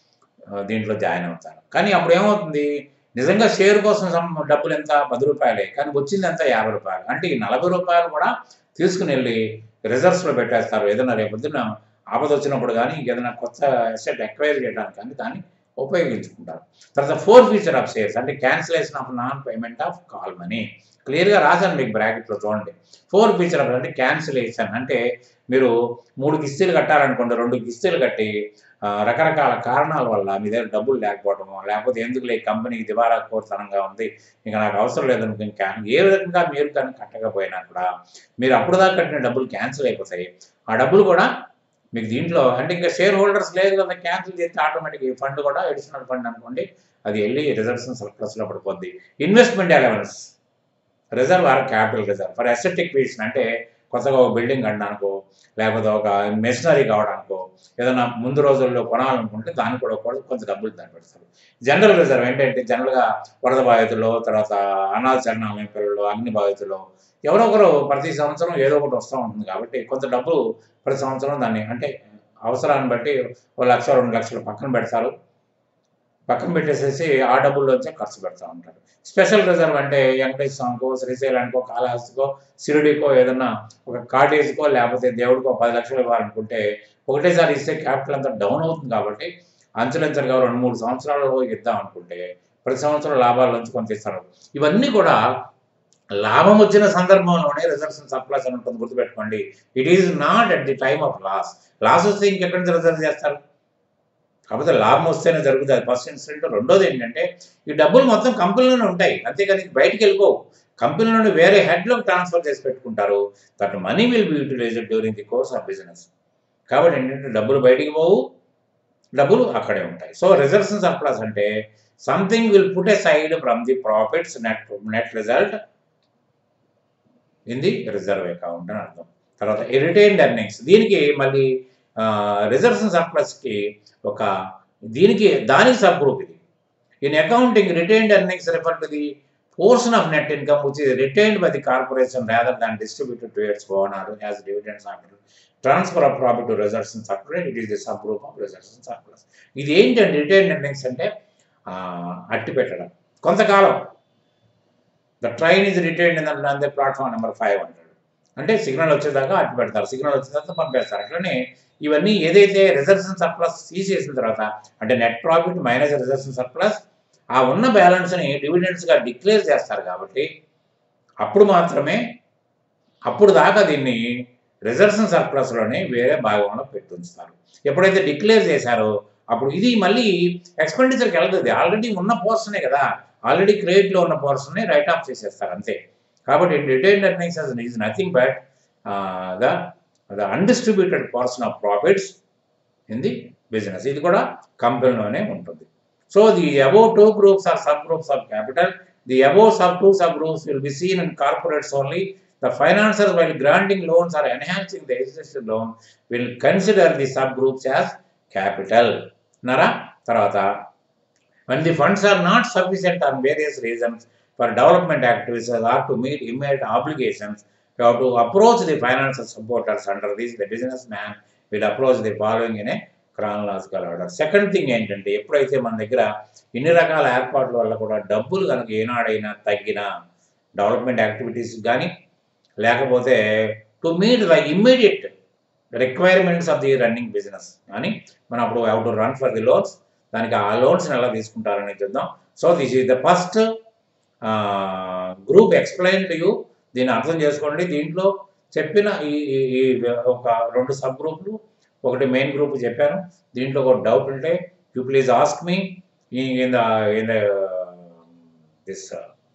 దీంట్లో జాయిన్ అవుతాను. కానీ అప్పుడు ఏమవుతుంది, నిజంగా షేర్ కోసం డబ్బులు ఎంత పది రూపాయలే, కానీ వచ్చింది ఎంత యాభై రూపాయలు. అంటే ఈ నలభై రూపాయలు కూడా తీసుకుని వెళ్ళి రిజర్వ్స్లో పెట్టేస్తారు. ఏదైనా రేపొద్దున ఆపద వచ్చినప్పుడు కానీ ఏదైనా కొత్త అసెట్ ఎక్వైర్ చేయడానికి కానీ దాన్ని ఉపయోగించుకుంటారు. తర్వాత ఫోర్ ఫ్యూచర్ ఆఫ్ షేర్స్ అంటే cancellation of non payment of call money. క్లియర్గా రాశాను మీకు బ్రాకెట్లో చూడండి. ఫోర్ ఫ్యూచర్ ఆఫ్ అంటే క్యాన్సిలేషన్ అంటే మీరు మూడు కిస్తీలు కట్టాలనుకోండి, రెండు కిస్తీలు కట్టి రకరకాల కారణాల వల్ల మీ దగ్గర డబ్బులు లేకపోవడము, లేకపోతే ఎందుకు లేక కంపెనీకి దివాలా కోరుతనంగా ఉంది, ఇంకా నాకు అవసరం లేదనుకో, ఇంకా ఏ విధంగా మీరు కానీ కట్టకపోయినా కూడా మీరు అప్పుడు దాకా కట్టిన డబ్బులు క్యాన్సిల్ అయిపోతాయి. ఆ డబ్బులు కూడా మీకు దీంట్లో అంటే ఇంకా షేర్ హోల్డర్స్ లేదు కదా, క్యాన్సిల్ చేస్తే ఆటోమేటిక్ ఈ ఫండ్ కూడా అడిషనల్ ఫండ్ అనుకోండి, అది వెళ్ళి రిజర్వ్స్ సర్ప్లస్లో పడిపోద్ది. Investment allowance reserve or capital reserve for asset acquisition అంటే కొత్తగా ఒక బిల్డింగ్ కట్టడానికో లేకపోతే ఒక మెషినరీ కావడానికో ఏదైనా ముందు రోజుల్లో కొనాలనుకుంటే దానికి కూడా కొంత డబ్బులు దాన్ని పెడతారు. జనరల్ రిజర్వ్ ఏంటంటే జనరల్గా వరద బాధితులు, తర్వాత అనాథ శరణాలయం పిల్లలు, అగ్ని బాధితులు ఎవరో ఒకరు ప్రతి సంవత్సరం ఏదో ఒకటి వస్తూ ఉంటుంది కాబట్టి కొంత డబ్బులు ప్రతి సంవత్సరం దాన్ని అంటే అవసరాన్ని బట్టి ఒక లక్ష రెండు లక్షలు పక్కన పెడతారు. పక్కన పెట్టేసేసి ఆ డబ్బుల్లోంచే ఖర్చు పెడతా ఉంటారు. స్పెషల్ రిజర్వ్ అంటే వెంకటేశ్వర స్వామికో, శ్రీశైలానికో, కాళహస్తికో, షిరిడికో ఏదన్నా ఒక కాటేజ్కో లేకపోతే దేవుడికో పది లక్షలు ఇవ్వాలనుకుంటే ఒకటేసారి ఇస్తే క్యాపిటల్ అంతా డౌన్ అవుతుంది కాబట్టి అంచెలంచెలుగా రెండు మూడు సంవత్సరాలలో ఇద్దాం అనుకుంటే ప్రతి సంవత్సరం లాభాల్లోంచి కొంత ఇస్తారు. ఇవన్నీ కూడా లాభం వచ్చిన సందర్భంలోనే రిజర్వ్స్ అండ్ సర్ప్లస్ అని ఉంటుంది, గుర్తుపెట్టుకోండి. It is not at the time of loss. Loss వస్తే ఇంకెక్కడి నుంచి రిజర్వ్ చేస్తారు? కాకపోతే లాభం వస్తేనే జరుగుతుంది ఫస్ట్ ఇన్సిడెంట్. రెండోది ఏంటంటే ఈ డబ్బులు మొత్తం కంపెనీలోనే ఉంటాయి, అంతేకాని బయటికి వెళ్ళిపోవు. కంపెనీలోనే వేరే హెడ్లోకి ట్రాన్స్ఫర్ చేసి పెట్టుకుంటారు. That money will be utilized during the course of business. కాబట్టి ఏంటంటే డబ్బులు బయటికి పోవు, డబ్బులు అక్కడే ఉంటాయి. సో రిజర్వ్స్ అండ్ సర్ప్లస్ అంటే something will put aside from the profits net net result in the reserve account అని అర్థం. తర్వాత రిటైన్డ్ ఎర్నింగ్స్, దీనికి మళ్ళీ రిజర్వ్స్ అండ్ సర్ప్లస్కి ఒక దీనికి దానికి సబ్ గ్రూప్ ఇది. In accounting retained earnings refer to the portion of net income which is retained by the corporation rather than distributed to its owner as dividends after transfer of profit to reserves in surplus, it is the sub group of reserves in surplus. ఇది ఏంటంటే retained earnings అంటే అట్టి పెట్టడం. కొంతకాలం the train is retained in the platform number five అంటాడు, అంటే signal వచ్చేదాకా అట్టి పెడతారు, సిగ్నల్ వచ్చే తర్వాత పంపేస్తారు. అట్లనే ఇవన్నీ ఏదైతే రిజర్వ్స్ ఇన్ సర్ప్లస్ తీసేసిన తర్వాత, అంటే net profit minus reserves in surplus, ఆ ఉన్న బ్యాలెన్స్ని డివిడెండ్స్గా డిక్లేర్ చేస్తారు. కాబట్టి అప్పుడు మాత్రమే, అప్పుడు దాకా దీన్ని రిజర్వ్స్ ఇన్ సర్ప్లస్లోనే వేరే భాగంలో పెట్టి ఉంచుతారు. ఎప్పుడైతే డిక్లేర్ చేశారో అప్పుడు ఇది మళ్ళీ ఎక్స్పెండిచర్కి వెళ్తుంది. ఆల్రెడీ ఉన్న పోర్షనే కదా, ఆల్రెడీ క్రెడిట్లో ఉన్న పోర్షన్ని రైట్ ఆఫ్ చేసేస్తారు అంతే. కాబట్టి retained earnings is nothing but the the undistributed portion of profits in the business. ఇది కూడా కంపెనీలోనే ఉంటుంది. So the above two groups are sub groups of capital. The above sub two sub groups will be seen in corporates only. The financiers, while granting loans or enhancing the existing loan, will consider the subgroups as capital. Nara tarvata, when the funds are not sufficient on various reasons for development activities or to meet immediate obligations, you have to approach the financial supporters. Under this, the businessman will approach the following in a chronological order. Second thing ఏంటంటే, ఎప్పుడైతే మన దగ్గర ఇన్ని రకాల ఏర్పాట్ల వల్ల కూడా డబ్బులు కనుక ఏనాడైనా తగ్గిన డెవలప్మెంట్ యాక్టివిటీస్ కానీ, లేకపోతే to meet the immediate requirements of the running business కానీ మనం అప్పుడు how to run for the loans, దానికి ఆ లోన్స్ని ఎలా తీసుకుంటారని చూద్దాం. So this is the first group explain to you. దీన్ని అర్థం చేసుకోండి. దీంట్లో చెప్పిన ఈ ఒక రెండు సబ్ గ్రూపులు, ఒకటి మెయిన్ గ్రూప్ చెప్పాను. దీంట్లో ఒక డౌట్ ఉంటే you please ask me in the in the this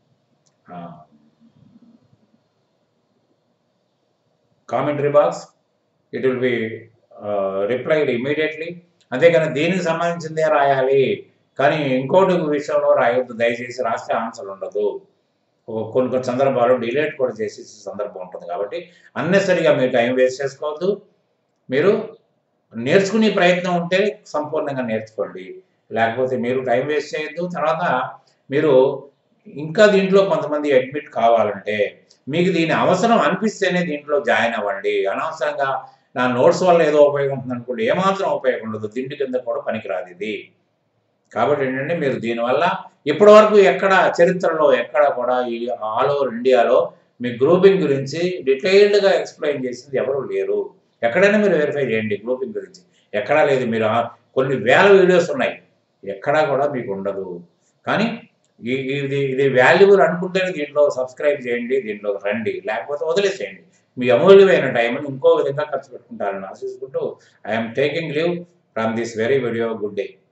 commentary box. It will be replied immediately. అంతేకాని దీనికి సంబంధించిందే రాయాలి కానీ ఇంకోటి విషయంలో రాయొద్దు దయచేసి. రాస్తే ఆన్సర్ ఉండదు. కొన్ని కొన్ని సందర్భాల్లో డిలేట్ కూడా చేసే సందర్భం ఉంటుంది. కాబట్టి అన్నెసరిగా మీరు టైం వేస్ట్ చేసుకోవద్దు. మీరు నేర్చుకునే ప్రయత్నం ఉంటే సంపూర్ణంగా నేర్చుకోండి, లేకపోతే మీరు టైం వేస్ట్ చేయొద్దు. తర్వాత మీరు ఇంకా దీంట్లో కొంతమంది అడ్మిట్ కావాలంటే మీకు దీని అవసరం అనిపిస్తేనే దీంట్లో జాయిన్ అవ్వండి. అనవసరంగా నా నోట్స్ వల్ల ఏదో ఉపయోగం ఉంటుంది అనుకోండి, ఏమాత్రం ఉపయోగం ఉండదు. తిండి కింద కూడా పనికిరాదు ఇది. కాబట్టి ఏంటంటే మీరు దీనివల్ల ఇప్పటి వరకు ఎక్కడ చరిత్రలో ఎక్కడ కూడా ఈ ఆల్ ఓవర్ ఇండియాలో మీ గ్రూపింగ్ గురించి డీటెయిల్డ్గా ఎక్స్ప్లెయిన్ చేసింది ఎవరు లేరు. ఎక్కడైనా మీరు వెరిఫై చేయండి గ్రూపింగ్ గురించి, ఎక్కడా లేదు. మీరు కొన్ని వేల వీడియోస్ ఉన్నాయి, ఎక్కడా కూడా మీకు ఉండదు. కానీ ఇది ఇది వాల్యుబుల్ అనుకుంటేనే దీంట్లో సబ్స్క్రైబ్ చేయండి, దీంట్లో రండి, లేకపోతే వదిలేసేయండి. మీ అమూల్యమైన టైంని ఇంకో విధంగా ఖర్చు పెట్టుకుంటారని ఆశించుకుంటూ I'm taking leave from this very video. Good day.